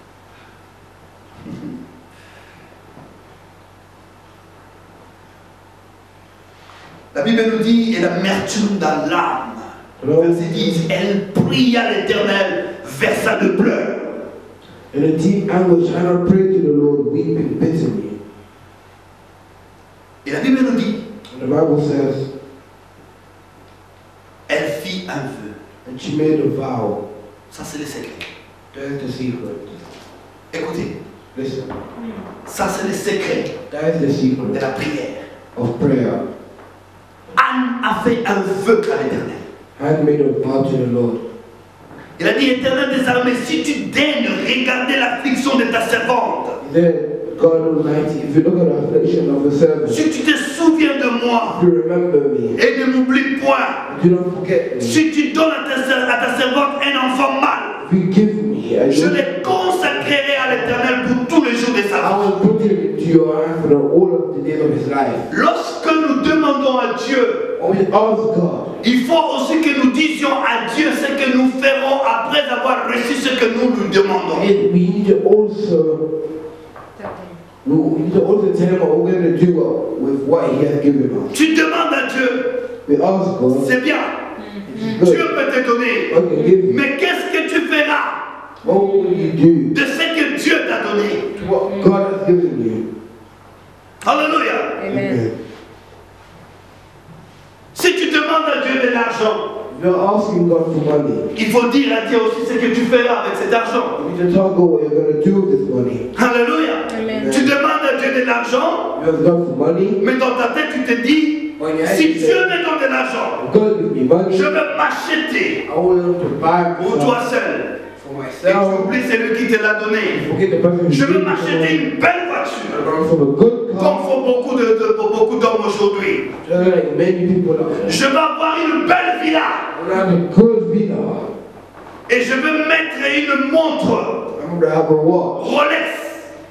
La Bible nous dit, et l'amertume dans l'âme. Verset 10, elle pria l'Éternel, versa de pleurs. In a deep anguish, Hannah prayed to the Lord, weeping bitterly. Et la Bible nous dit, And the Bible says, elle fit un vœu. and she made a vow. Ça, c'est le secret. That's the secret. Écoutez, Listen, ça, c'est le secret that is the de secret la prière. of prayer. Anne a fait un vœu à l'Éternel. Hannah made a vow to the Lord. Il a dit, Éternel des armées, si tu daignes regarder l'affliction de ta servante, Then, God Almighty, if you look at the affliction of the servant, si tu te souviens de moi if you remember me, et ne m'oublie point, do not forget me. si tu donnes à ta servante un enfant mâle, If you give me, je le consacrerai à l'Éternel pour tous les jours de sa I vie. will put him into your hand for all of the days of his life. Lorsque nous demandons à Dieu, When we ask God, il faut aussi que nous disions à Dieu ce que nous ferons après avoir reçu ce que nous lui demandons. and we need to also tell him what we're going to do with what he has given us. Tu demandes à Dieu, We ask God, c'est bien, good, Dieu peut te donner, God can give you. mais qu'est-ce que tu feras What will you do de ce que Dieu t'a donné? to what God has given you? Alléluia. Amen. Si tu demandes à Dieu de l'argent, If you're asking God for money, il faut dire à Dieu aussi ce que tu feras avec cet argent. you need to tell God what you're going to do with this money. Alléluia. Amen. Tu demandes à Dieu de l'argent, You ask God for money, mais dans ta tête tu te dis, when you ask si him, Dieu me donne de l'argent, God give me money, je vais m'acheter I will to buy pour toi myself, seul. for Et tu myself. oublies celui qui te l'a donné. Forget the person who Je gave vais me the m'acheter money. une belle I voiture, run from a good comme car, font beaucoup d'hommes aujourd'hui. just like many people out there. Je vais avoir une belle villa I'm gonna have a good villa. et je vais mettre une montre I'm gonna have a watch. Rolex.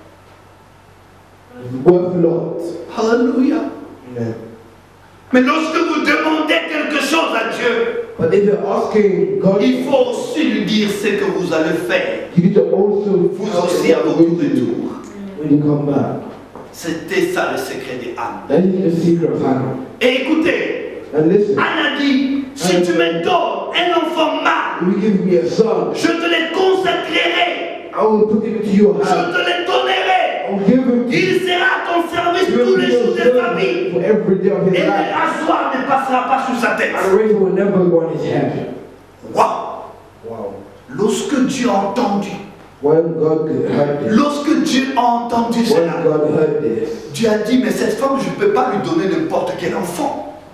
It's worth a lot. Alléluia. Amen. Mais lorsque vous demandez quelque chose à Dieu, But if you're asking God, il faut aussi lui dire ce que vous allez faire. you need to also Vous tell aussi à him what votre you're going to do retour. when you come back. C'était ça le secret de Anne. That is the secret of Hannah. Et écoutez, And listen, Anne a dit, si tu me donnes un enfant mâle, if you give me a son, je te le consacrerai, I will put him into your je hand. te le donnerai. I will give him to you. Il sera à ton service He will tous be les jours your de sa servant vie. for every day of Et his le life. rasoir ne passera pas sur sa tête. And the razor will never go on his head. Waouh! Wow. Lorsque Dieu a entendu, When God heard this, lorsque Dieu a entendu when cela, God heard this, Dieu a dit, mais cette femme, je ne peux pas lui donner n'importe quel enfant.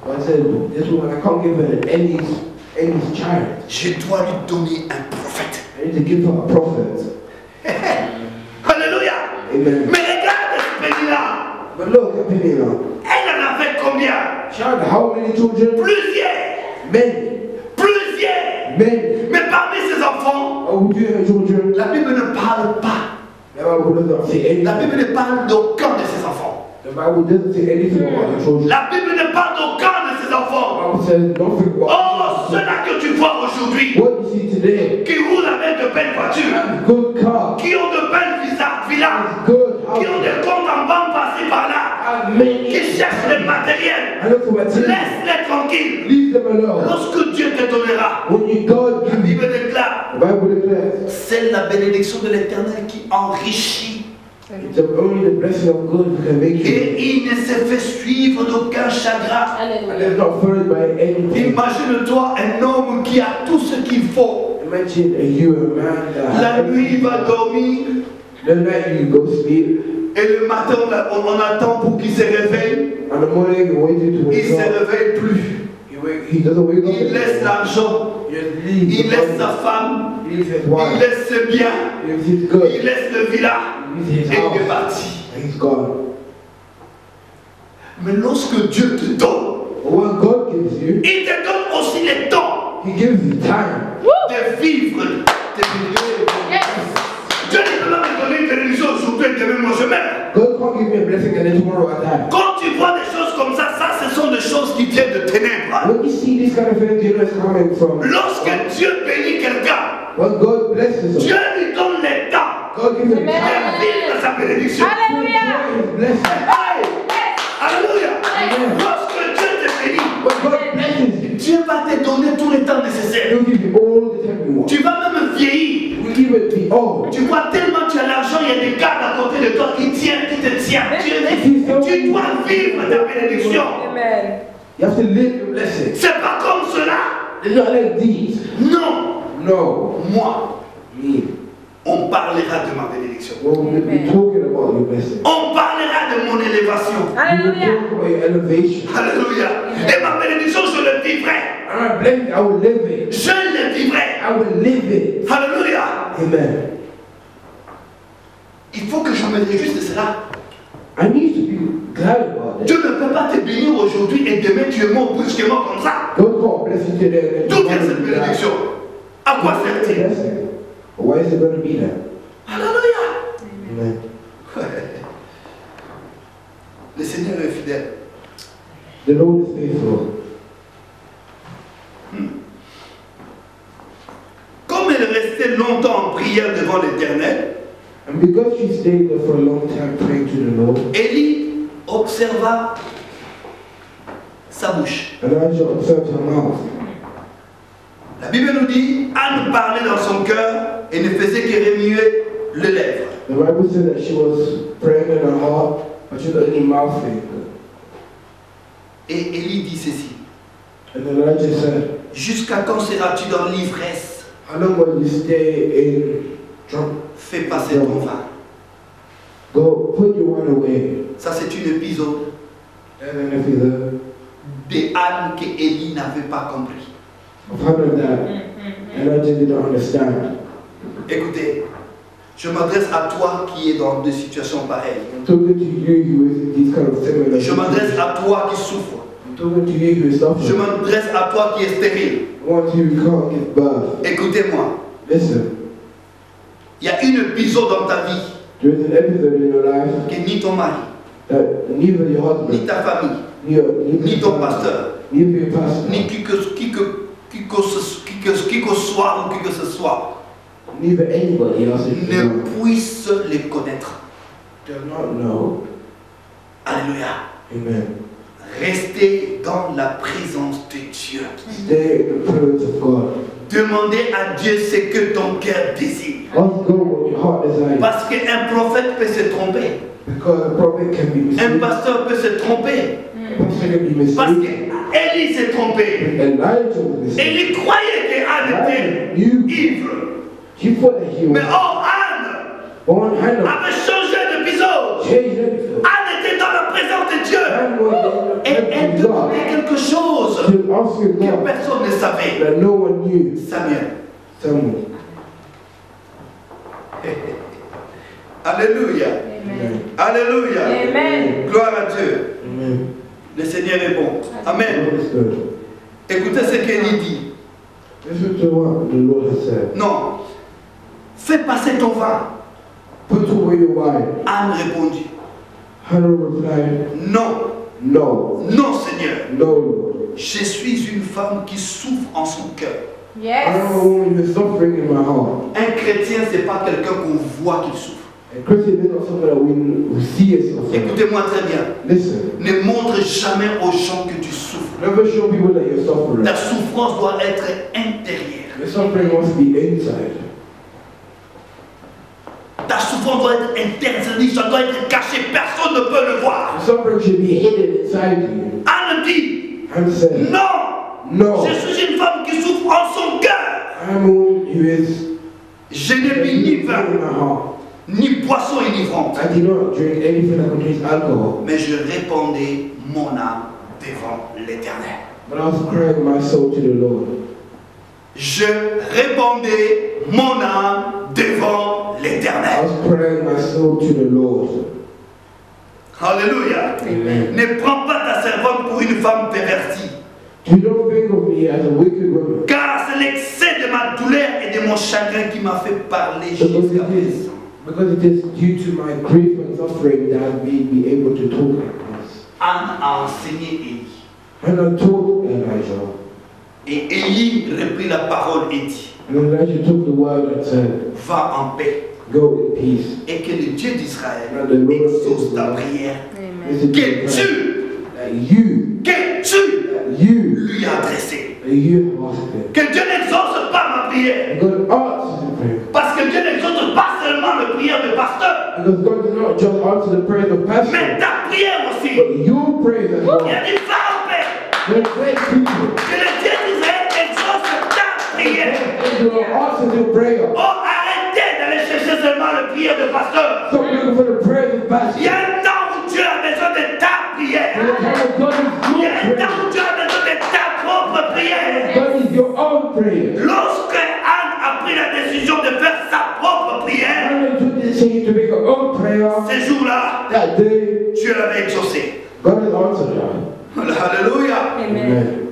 I said, this woman, I can't give her Ellie's child. Je dois lui donner un prophète. I need to give her a prophet. Alléluia. Amen. Mais regarde ce pays-là. But look at Penina. Elle en avait combien? She had how many children? Plusieurs. Many. Plusieurs. Many. Mais parmi ses enfants, Oh, do you have children? la Bible ne parle pas. The Bible doesn't say anything. La Bible ne parle d'aucun de ses enfants. The Bible doesn't say anything about the children. La Bible ne parle d'aucun de ses The enfants. Bible says nothing about Oh, ceux-là que tu vois aujourd'hui, what you see today. qui roulent avec de belles voitures, Good car. qui ont de belles villas, Good qui ont house. des comptes en banque par-ci par-là, Many. qui cherchent le matériel, I look for material. laisse-les tranquilles. Leave them alone. Lorsque Dieu te donnera, When you God la give you, Bible déclare, the Bible declares, c'est la bénédiction de l'Éternel qui enrichit. it's only the blessing of God who can make you. Et il ne se fait suivre d'aucun chagrin. And they're not followed by anything. Imagine-toi un homme qui a tout ce qu'il faut. Imagine you, a man that La nuit, il va dormir. the night you go sleep, Et le matin, on attend pour qu'il se réveille. and the morning you wait to Il ne wake se up. réveille plus. He doesn't wake up. Il laisse l'argent. He just leaves Il the laisse money. sa femme. He leaves his Il wife. laisse ses biens. He leaves his goods. Il laisse le villa. He leaves his Et il est house. parti. And he's gone. Mais lorsque Dieu te donne, But what God gives you, il te donne aussi le temps He gives you time. de vivre tes bénédictions. Dieu ne peut pas me donner une bénédiction aujourd'hui et demain, moi je meurs. God can't give me a blessing and then tomorrow I die. Quand tu vois des choses comme ça, ce sont des choses qui viennent de ténèbres. When you see this kind of thing, you know it's coming from. Lorsque Dieu bénit quelqu'un, When God blesses us, Dieu lui donne le temps God gives him de time vivre sa bénédiction. to enjoy His blessing. Hey! Alléluia! Lorsque Dieu te bénit, When God blesses you, Dieu va te donner tout le temps nécessaire. He'll give you all the time you want. Tu vas même vieillir. We'll even be old. Tu vois tellement tu as l'argent, il y a des gardes à côté de toi qui tiennent, qui te tiennent. Tu dois vivre ta bénédiction. Amen. You have to live your blessing. C'est pas comme cela. It's not like these. Non. No. Moi, Me. on parlera de ma bénédiction. Well, we'll be talking about your blessing. On parlera de mon élévation. We will Alléluia. talk about your elevation. Alléluia. Et ma bénédiction, je le vivrai. And I bless I will live it. Je le vivrai. I will live it. Alléluia. Amen. Il faut que je me réjouisse de cela. I need to be glad about it. Dieu ne peut pas te bénir aujourd'hui et demain tu es mort brusquement comme ça. God can't bless you today and then D'où vient tomorrow cette you die. bénédiction? À quoi Where's the sert-il? blessing? Why is it going to be there? Alléluia. Amen. Le Seigneur est fidèle. The Lord is faithful. Comme elle restait longtemps en prière devant l'Éternel, And because she stayed there for a long time praying to the Lord, Élie observa sa bouche. Elijah observed her mouth. La Bible nous dit, Anne parlait dans son cœur et ne faisait que remuer les lèvres. The Bible said that she was praying in her heart, but she was only mouthing. Et Élie dit ceci, And Elijah said, jusqu'à quand seras-tu dans l'ivresse? how long will you stay in drunk? Fais passer ton vin. Go, put your wine away. Ça c'est une épisode And then if you de Anne que Élie n'avait pas compris. of Hannah that Elijah didn't understand. Écoutez, je m'adresse à toi qui es dans des situations pareilles. I'm talking to you who is in these kind of similar Je m'adresse à toi qui souffre. I'm talking to you who is Je suffering. m'adresse à toi qui est stérile. One who can't give birth. Écoutez-moi, Listen, il y a une épisode dans ta vie there is an episode in your life que ni ton mari, that neither your ni husband, ta famille, neither ni ton your pasteur, neither your pastor, ni qui que soit ou qui que ce soit neither anybody else in the ne world puisse les connaître. does not know. Alléluia. Amen. Restez dans la présence de Dieu. Stay in the presence of God. Demandez à Dieu ce que ton cœur désire. Ask God what your heart desires. Parce qu'un prophète peut se tromper. Because a prophet can be Un mistaken. pasteur peut se tromper. A pastor can be Parce mistaken. qu'Élie s'est trompé. Elijah was mistaken. Élie croyait qu'Anne était ivre. She thought that he Mais was oh, Anne born Hannah. avait changé d'épisode. Changed everything. Anne était dans la présence de Dieu. Anne was in the Et elle demandait quelque chose que personne ne savait. that no one knew. Samuel. Samuel. Alléluia. Amen. Alléluia. Amen. Gloire à Dieu. Amen. Le Seigneur est bon. Amen. God is good. Écoutez ce qu'Élie dit. Listen to what the Lord has said. Non. Fais passer ton vin. Put away your wine. Anne répondit. Hannah replied, Non. No, Non, Seigneur. no, Lord. Je suis une femme qui souffre en son cœur. I Yes. am a woman with suffering in my heart. Un chrétien, c'est pas quelqu'un qu'on voit qu'il souffre. A Christian is not someone that we see as suffering. Écoutez-moi très bien. Listen, Ne montre jamais aux gens que tu souffres. never show people that you're suffering. Ta souffrance doit être intérieure. The suffering must be inside. Ta souffrance doit être interne, c'est-à-dire ça doit être caché, personne ne peut le voir. The suffering should be hidden inside you. Anne dit, And said, non, no, je suis une femme qui souffre en son cœur. I'm a woman who is Je n'ai bu ni in vin, my heart. ni boisson enivrante, I did not drink anything that contains alcohol, mais je répandais mon âme devant l'Éternel. but I was crying my soul to the Lord. Je répandais mon âme devant I l'Éternel. was crying my soul to the Lord. Alléluia. Amen. Ne prends pas ta servante pour une femme pervertie, You don't think of me as a wicked woman, car c'est l'excès de ma douleur et de mon chagrin qui m'a fait parler jusqu'à présent. because it is due to my grief and suffering that made me able to talk like this. Anne a enseigné Élie. And I told Elijah, Et Élie reprit la parole et dit, and Elijah took the word and said, va en paix, go in peace. et que le Dieu d'Israël And the Lord exauce ta said, prière Amen. listen to que the prayer tu you lui as adressée. asked him. Que Dieu n'exauce pas ma prière. And God answers the prayer. Parce que Dieu n'exauce pas seulement la prière de pasteur, Because God does not just answer the prayers of mais pastor, ta prière aussi. but your prayers as Il well. a dit, va en paix. When great people, Que le Dieu d'Israël exauce ta prière. the Lord answers your prayer. Oh, arrêtez d'aller chercher seulement la prière de pasteur. Stop looking for the prayers of Il y pastor. a un temps où Dieu a besoin de ta prière. And the time of God is Il y your a un temps prayer. où Dieu a besoin de ta propre prière. God is your own prayer. Lorsque Anne a pris la décision de faire sa propre prière, Hannah took the decision to make her own prayer. ces jours-là, That day, Dieu l'avait exaucé. God has answered her. Alléluia. Amen.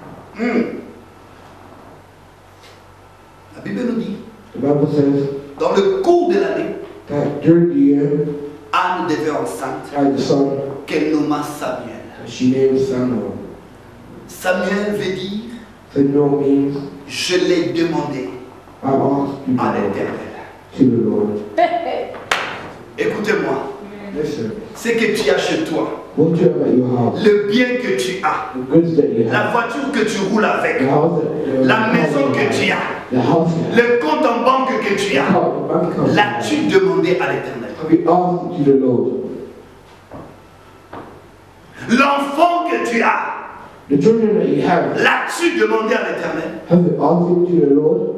La Bible nous dit, The Bible says dans le cours de l'année, that during the year, Anne devait enceinte, had the son, qu'elle nomma Samuel. and she named Samuel. Samuel veut dire, Samuel means, je l'ai demandé I asked you à to l'Éternel. to the Lord. Écoutez-moi, Listen, ce que tu as chez toi, what you have at your house, le bien que tu as, the goods that you la have, voiture que tu roules avec, the house that, la maison que tu as, the house you have, le compte en banque que tu the as, bank account, l'as-tu demandé à l'Éternel? have you asked to the Lord? L'enfant que tu as, The children that you have, l'as-tu demandé à l'Éternel? have you asked him to the Lord?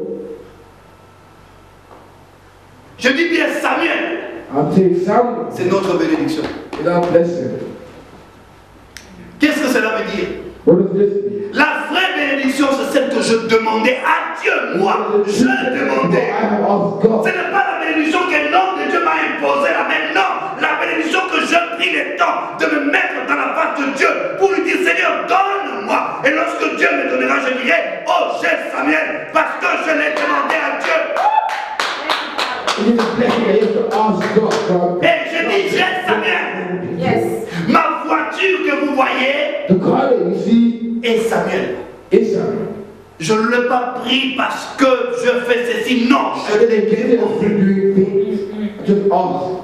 Je dis bien Samuel, I'm saying Samuel c'est notre bénédiction. is our blessing. Qu'est-ce que cela veut dire? What does this mean? La vraie bénédiction, c'est celle que je demandais à Dieu. Moi, je I demandais. have asked Ce God. n'est pas la bénédiction que l'homme de Dieu m'a imposée la main. Non, la bénédiction que j'ai pris le temps de me mettre dans la face de Dieu pour lui dire, Seigneur, donne-moi. Et lorsque Dieu me donnera, je dirai, oh, j'ai Samuel, parce que je l'ai demandé à Dieu. It is a blessing that you have to ask God. Et je dis, j'ai Samuel. Yes. Ma voiture que vous voyez The car that you see est Samuel. is Samuel. Je ne l'ai pas pris parce que je fais ceci. Non, I je l'ai didn't get it after doing things. I just asked.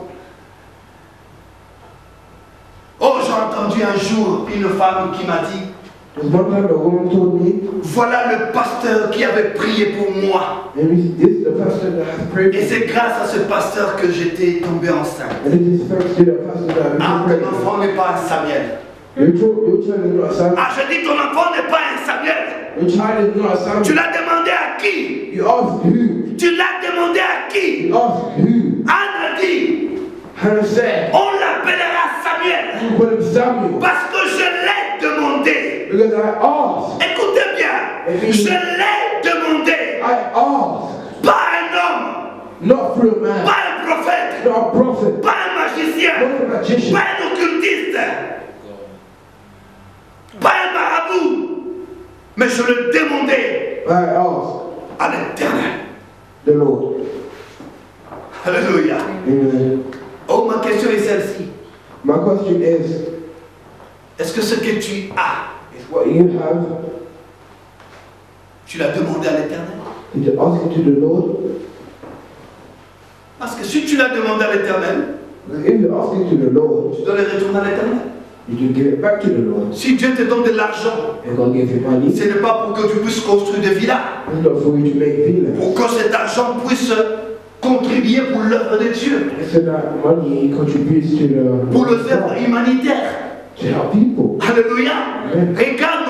Oh, j'ai entendu un jour une femme qui m'a dit, There's one time a woman told me, voilà le pasteur qui avait prié pour moi. and this is the pastor that has prayed Et for me. c'est grâce à ce pasteur que j'étais tombé enceinte. And it is thanks to the pastor that Ah, has been ton praying. enfant n'est pas un Samuel. Your child is not a Samuel. Ah, je dis, ton enfant n'est pas un Samuel. Your child is not a Tu Samuel. l'as demandé à qui? You asked who? Tu l'as demandé à qui? You asked who? Anne a dit, Hannah said, on l'appellera Samuel. Samuel. You call him Samuel. Parce que je l'ai demandé. Because I asked. Écoutez bien. Je l'ai demandé. I asked. Pas un homme. Not through a man. Pas un prophète. Not a prophet. Pas un magicien. Not a magician. Pas un occultiste. Pas un marabout. Mais je le demandais I asked à l'Éternel. the Lord. Alléluia. Amen. Oh, ma question est celle-ci. My question is Est-ce que ce que tu as, what you have, tu l'as demandé à l'Éternel? did you ask it to the Lord? Parce que si tu l'as demandé à l'Éternel, If you ask it to the Lord, tu dois le retourner à l'Éternel. you can give it back to the Lord. Si Dieu te donne de l'argent, And God gives you money. ce n'est pas pour que tu puisses construire des villas, It's not for you to make villas. pour que cet argent puisse contribuer pour l'œuvre de Dieu, So that money contributes to the pour les œuvres humanitaires. to help people. Alléluia. Amen. Regarde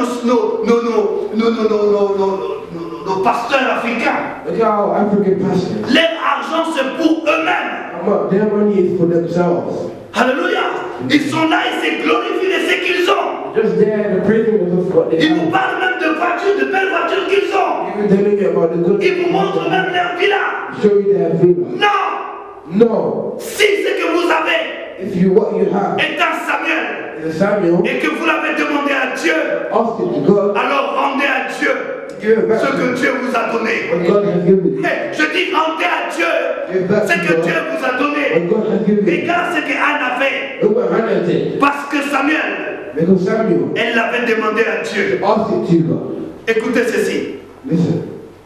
nos pasteurs africains. Look at our African pastors. Leur argent, c'est pour eux-mêmes. Their money is for themselves. Alléluia. Ils sont là, ils se glorifient de ce qu'ils ont. Just there, the praising of what they Ils vous have. parlent même de voitures, de belles voitures qu'ils ont. Even telling you about the good. Ils vous montrent même leur villa. Show you their villa. Non. No. Si ce que vous avez If you what you have est un Samuel is Samuel, et que vous l'avez demandé à Dieu, ask it to God. alors rendez à Dieu Give it back ce to que God. Dieu vous a donné. What God has given you. Hey, je dis rendez à Dieu Give back ce to que God. Dieu vous a What donné. God has given you. Regarde ce que Anne a fait. Look what Hannah did. Parce que Samuel, Because Samuel elle l'avait demandé à Dieu. asked it to God. Écoutez ceci. Listen.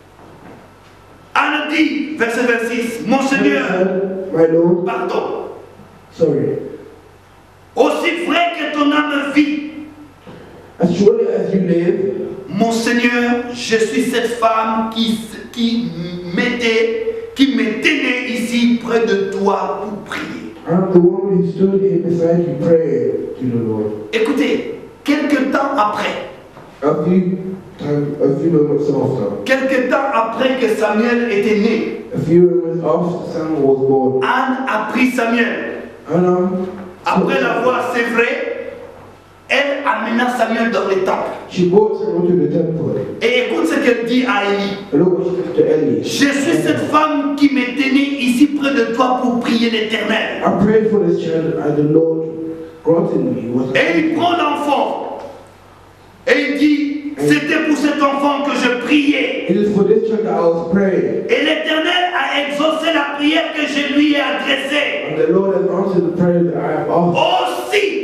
Anne dit, verset 26, mon Seigneur, My Lord, pardon, sorry. aussi vrai que ton âme vit, As surely as you live, mon Seigneur, je suis cette femme qui me tenait ici près de toi pour prier. I'm the one who stood here beside you praying to the Lord. Écoutez, quelque temps après, A few moments after, quelque temps après que Samuel était né, a few moments after Samuel was born, Anne a pris Samuel. Hannah, Après l'avoir sévré, elle amena Samuel dans le temple. she brought Samuel to the temple. Et écoute ce qu'elle dit à Élie. And look what she said to Eli. Je suis cette femme qui me tenait ici près de toi pour prier l'Éternel. I prayed for this child and the Lord granted me what Et il prend l'enfant. Et il dit, c'était pour cet enfant que je priais. It is for this child that I was praying. Et l'Éternel a exaucé la prière que je lui ai adressée. And the Lord has answered the prayer that I have asked.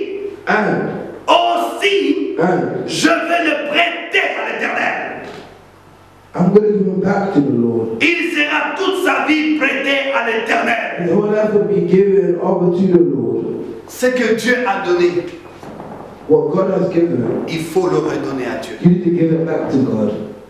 Aussi, And je vais le prêter à l'Éternel. I'm going to give him back to the Lord. Il sera toute sa vie prêté à l'Éternel. His whole life will be given over to the Lord. Ce que Dieu a donné, What God has given, il faut le redonner à Dieu. you need to give it back to God.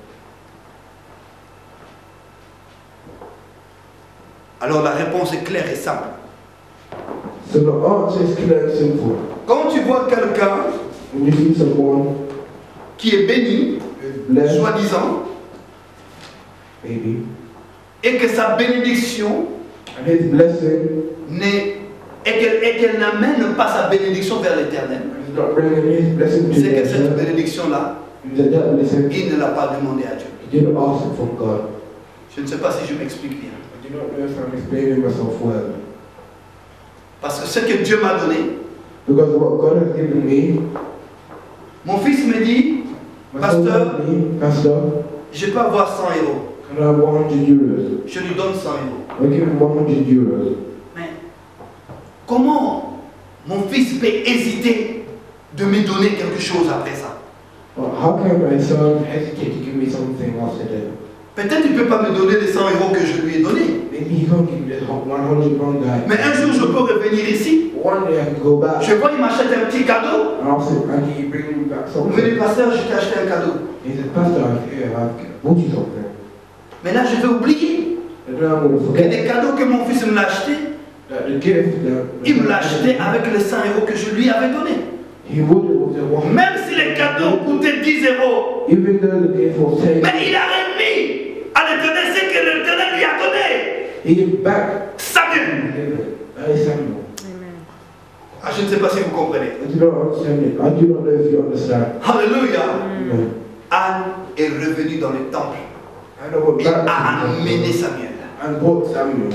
Alors la réponse est claire et simple. So the answer is clear and simple. Quand tu vois quelqu'un When you see someone qui est béni, blessed, soi-disant, maybe, et que sa bénédiction and his blessing et qu'elle n'amène pas sa bénédiction vers l'Éternel, is not bringing his blessing to c'est que cette them, bénédiction-là, that blessing, il ne l'a pas demandé à Dieu. he didn't ask it from God. Je ne sais pas si je m'explique bien. I do not know if I'm explaining myself well. Parce que ce que Dieu m'a donné, Because what God has given me, mon fils me dit, my son Pasteur, told me, Pastor, je peux avoir 100 euros. can I have 100 euros? Je lui donne 100 euros. I give him 100 euros. Mais comment mon fils peut hésiter de me donner quelque chose après ça? Well, how can my son hesitate to give me something after that? Peut-être il ne peut pas me donner les 100 euros que je lui ai donnés. Maybe he can't give me the 100 pound guy. Mais un jour, je peux revenir ici. One day I can go back Je vois, il m'achète un petit cadeau. and I'll say, and he bring me back Vous something. venez, pasteur, je t'ai acheté un cadeau. He said, Pastor, I've bought you something. Mais là, je vais oublier And then I'm going to que forget les cadeaux que mon fils me l'a acheté, that the gift that il me l'a acheté avec les 100 euros que je lui avais donné. he would it with the 100. Même si les cadeaux coûtaient 10 euros, Even though the gift was 10, mais il a remis à l'Éternel ce que l'Éternel lui a donné. he gave back Samuel. Samuel. Ah, je ne sais pas si vous comprenez. I do not understand it. I do not know if you understand. Alléluia. Amen. Anne est revenue dans le temple I know what et back a amené Samuel. and brought Samuel.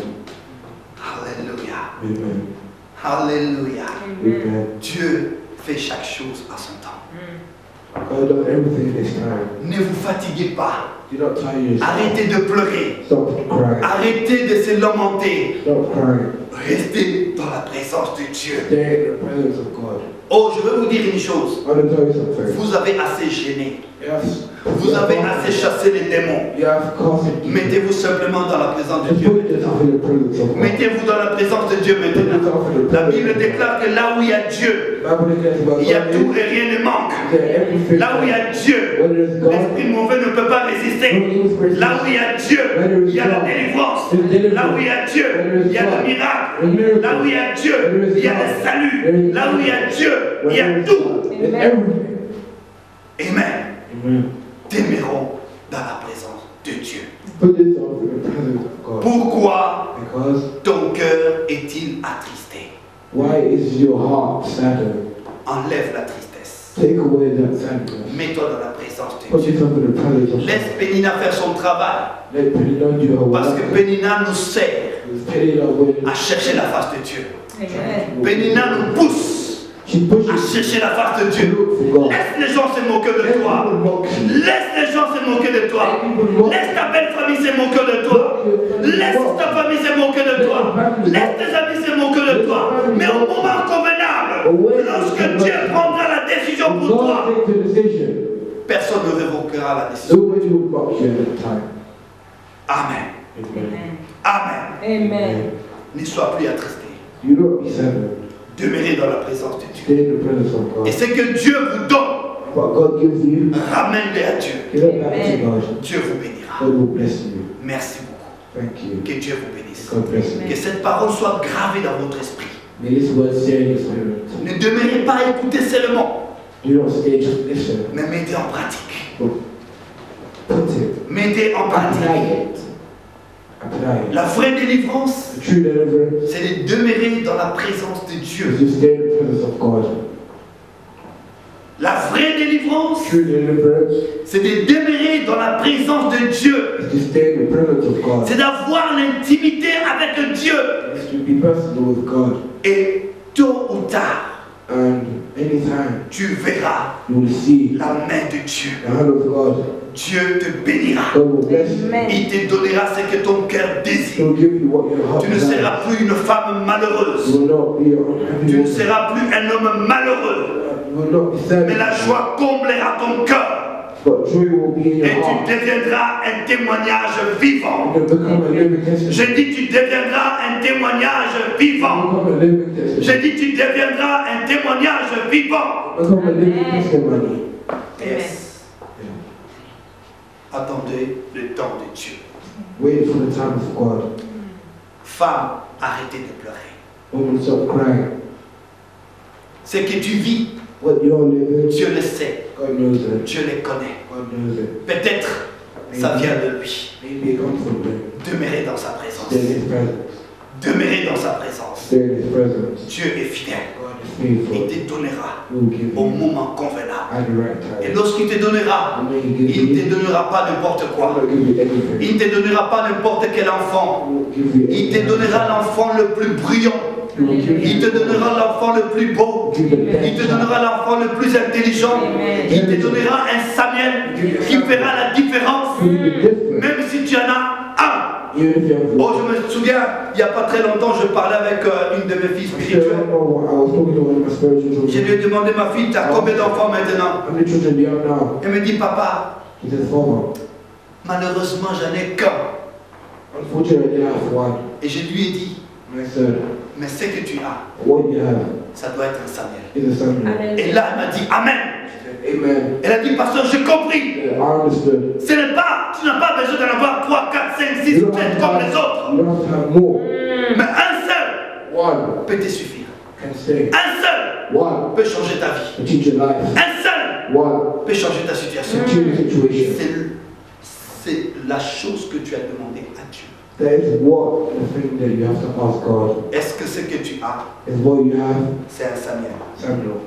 Alléluia. Amen. Alléluia. Amen. Dieu fait chaque chose à son temps. God does everything in His time. Ne vous fatiguez pas. Do not tire yourself. Arrêtez de pleurer. Stop crying. Arrêtez de se lamenter. Stop crying. Restez dans la présence de Dieu. Stay in the presence of God. Oh, je veux vous dire une chose. I want to tell you something. Vous avez assez gêné. Yes. Vous avez assez chassé les démons. You have casted demons. Mettez-vous simplement dans la présence de Just Dieu. put yourself in the presence of God. Mettez-vous dans la présence de Dieu Put maintenant. yourself in the La presence Bible of God. déclare que là où il y a Dieu, The Bible declares about il y a God tout is et rien ne manque. there, everything. Là où il y a Dieu, When there is God, l'esprit mauvais ne peut pas résister. Là où il y a Dieu, il y a la délivrance. Là où il y a Dieu, il y a le miracle. Là où il y a Dieu, il y a le salut. Là où il y a Dieu, il y a tout. It's everything. Amen. Amen. Demeurons dans la présence de Dieu. Put yourself in the presence of God. Pourquoi Because ton cœur est-il attristé? why is your heart saddened? Enlève la tristesse. Take away that sadness. Mets-toi dans la présence de Put Dieu. yourself in the presence of Laisse God. Pénina faire son travail. Let Penina do her Parce que work. Pénina nous sert Penina will. à chercher la face de Dieu. Amen. Pénina nous pousse She à pushes chercher la face de to Dieu. look for God. Laisse les gens se moquer de toi. Everyone mocks you. Laisse les gens se moquer de toi. Everyone mocks Laisse ta belle famille se moquer de toi. Laisse ta famille se moquer de toi. Laisse tes amis se moquer de toi. Mais au moment convenable, lorsque Dieu prendra la décision When pour toi, God takes a decision, personne ne révoquera la décision. nobody will mock you at that time. Amen. Amen. Amen. Amen. Ne sois plus attristé. You don't be saddened. Demeurez dans la présence de Dieu. Stay in the presence of God. Et ce que Dieu vous donne, What God gives you, ramène-les à Dieu. give it back to God. Dieu vous bénira. God will bless you. Merci beaucoup. Thank you. Que Dieu vous bénisse. God bless you. Que cette parole soit gravée dans votre esprit. May this word stay in your spirit. Ne demeurez pas à écouter seulement, Do not stay, just listen. mais mettez en pratique. Put it. Mettez en Apply pratique. it. Apply it. La vraie délivrance, The true deliverance c'est de demeurer dans la présence de is Dieu. to stay in the presence of God. La vraie délivrance, True deliverance c'est de demeurer dans la présence de Dieu. is to stay in the presence of God. C'est d'avoir l'intimité avec Dieu. It's to be personal with God. Et tôt ou tard, And anytime tu verras you will see la main de Dieu. the hand of God, Dieu te bénira. God will bless you. Amen. Il te donnera ce que ton cœur He désire. will give you what your heart Tu ne desires. seras plus une femme You malheureuse. will not be unhappy. Tu ne woman. seras plus un homme malheureux. You will not be sad. Mais la joie comblera ton cœur. But joy will be in Et your tu heart. deviendras un témoignage vivant. You will become a living testimony. J'ai dit tu deviendras un témoignage vivant. Become a living testimony. J'ai dit tu deviendras un témoignage vivant. Become a living testimony. Yes. Attendez le temps de Dieu. Wait for the time of God. Femme, arrêtez de pleurer. Woman, stop crying. Ce que tu vis, What you're living, Dieu le sait. God knows it. Dieu les connaît. God knows it. Peut-être ça vient de lui. Maybe it comes from him. Demeurez dans sa présence. Stay in his presence. Demeurez dans sa présence. Stay in his presence. Dieu est fidèle. God is Il faithful. te donnera He will give au you moment convenable. at the right Et time. lorsqu'il te donnera, And when he gives il ne you, te donnera pas n'importe God quoi. will give you anything. Il ne te donnera pas n'importe quel enfant. He will give you Il te anything. donnera l'enfant le plus brillant. He will give Il you te donnera l'enfant le plus beau. give the Il best te child. donnera l'enfant le plus intelligent. Il te donnera un Samuel qui fera la différence. He will be different. Même si tu en as un. Even if you have Oh, je me souviens, il n'y a pas très longtemps, je parlais avec une de mes filles I spirituelles. was talking to one of my spiritual Je lui ai children. demandé, ma fille, tu as combien d'enfants maintenant? How many children do you have now? Elle me dit, papa, He says, Father, malheureusement, j'en ai qu'un. unfortunately I have one. Et je lui ai dit, And I said, mais ce que tu as, what you have ça doit être un Samuel. is a son. Et là, elle m'a dit, Amen. Amen. Elle a dit, pasteur, j'ai compris. I understood. Ce n'est pas, tu n'as pas besoin d'en avoir 3, 4, 5, 6 You ou don't 7 have to comme have- les autres. you don't have to have more. Mais un seul One peut te suffire. can stay. Un seul One peut changer ta vie. can change your life. Un seul One peut changer ta situation. can change your situation. C'est la chose que tu as demandé à Dieu. That is what the thing that you have to ask God. Est-ce que ce que tu as, Is what you have, c'est un Samuel? Samuel.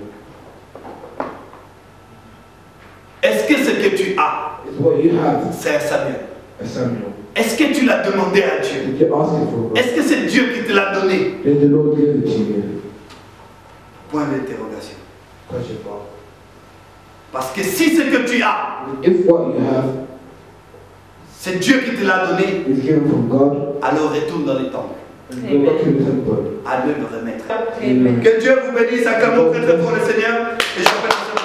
Est-ce que ce que tu as, Is what you have, c'est un Samuel? a Samuel. Est-ce que tu l'as demandé à Dieu? Did you ask it for God? Est-ce que c'est Dieu qui te l'a donné? Did the Lord give it to you? Point d'interrogation. Question mark. Parce que si ce que tu as, If what you have c'est Dieu qui te l'a donné, is given from God, alors retourne dans les temples. go back to the temple. À lui le remettre. Amen. Que Dieu vous bénisse, acclamons très très fort le Seigneur. Et j'appelle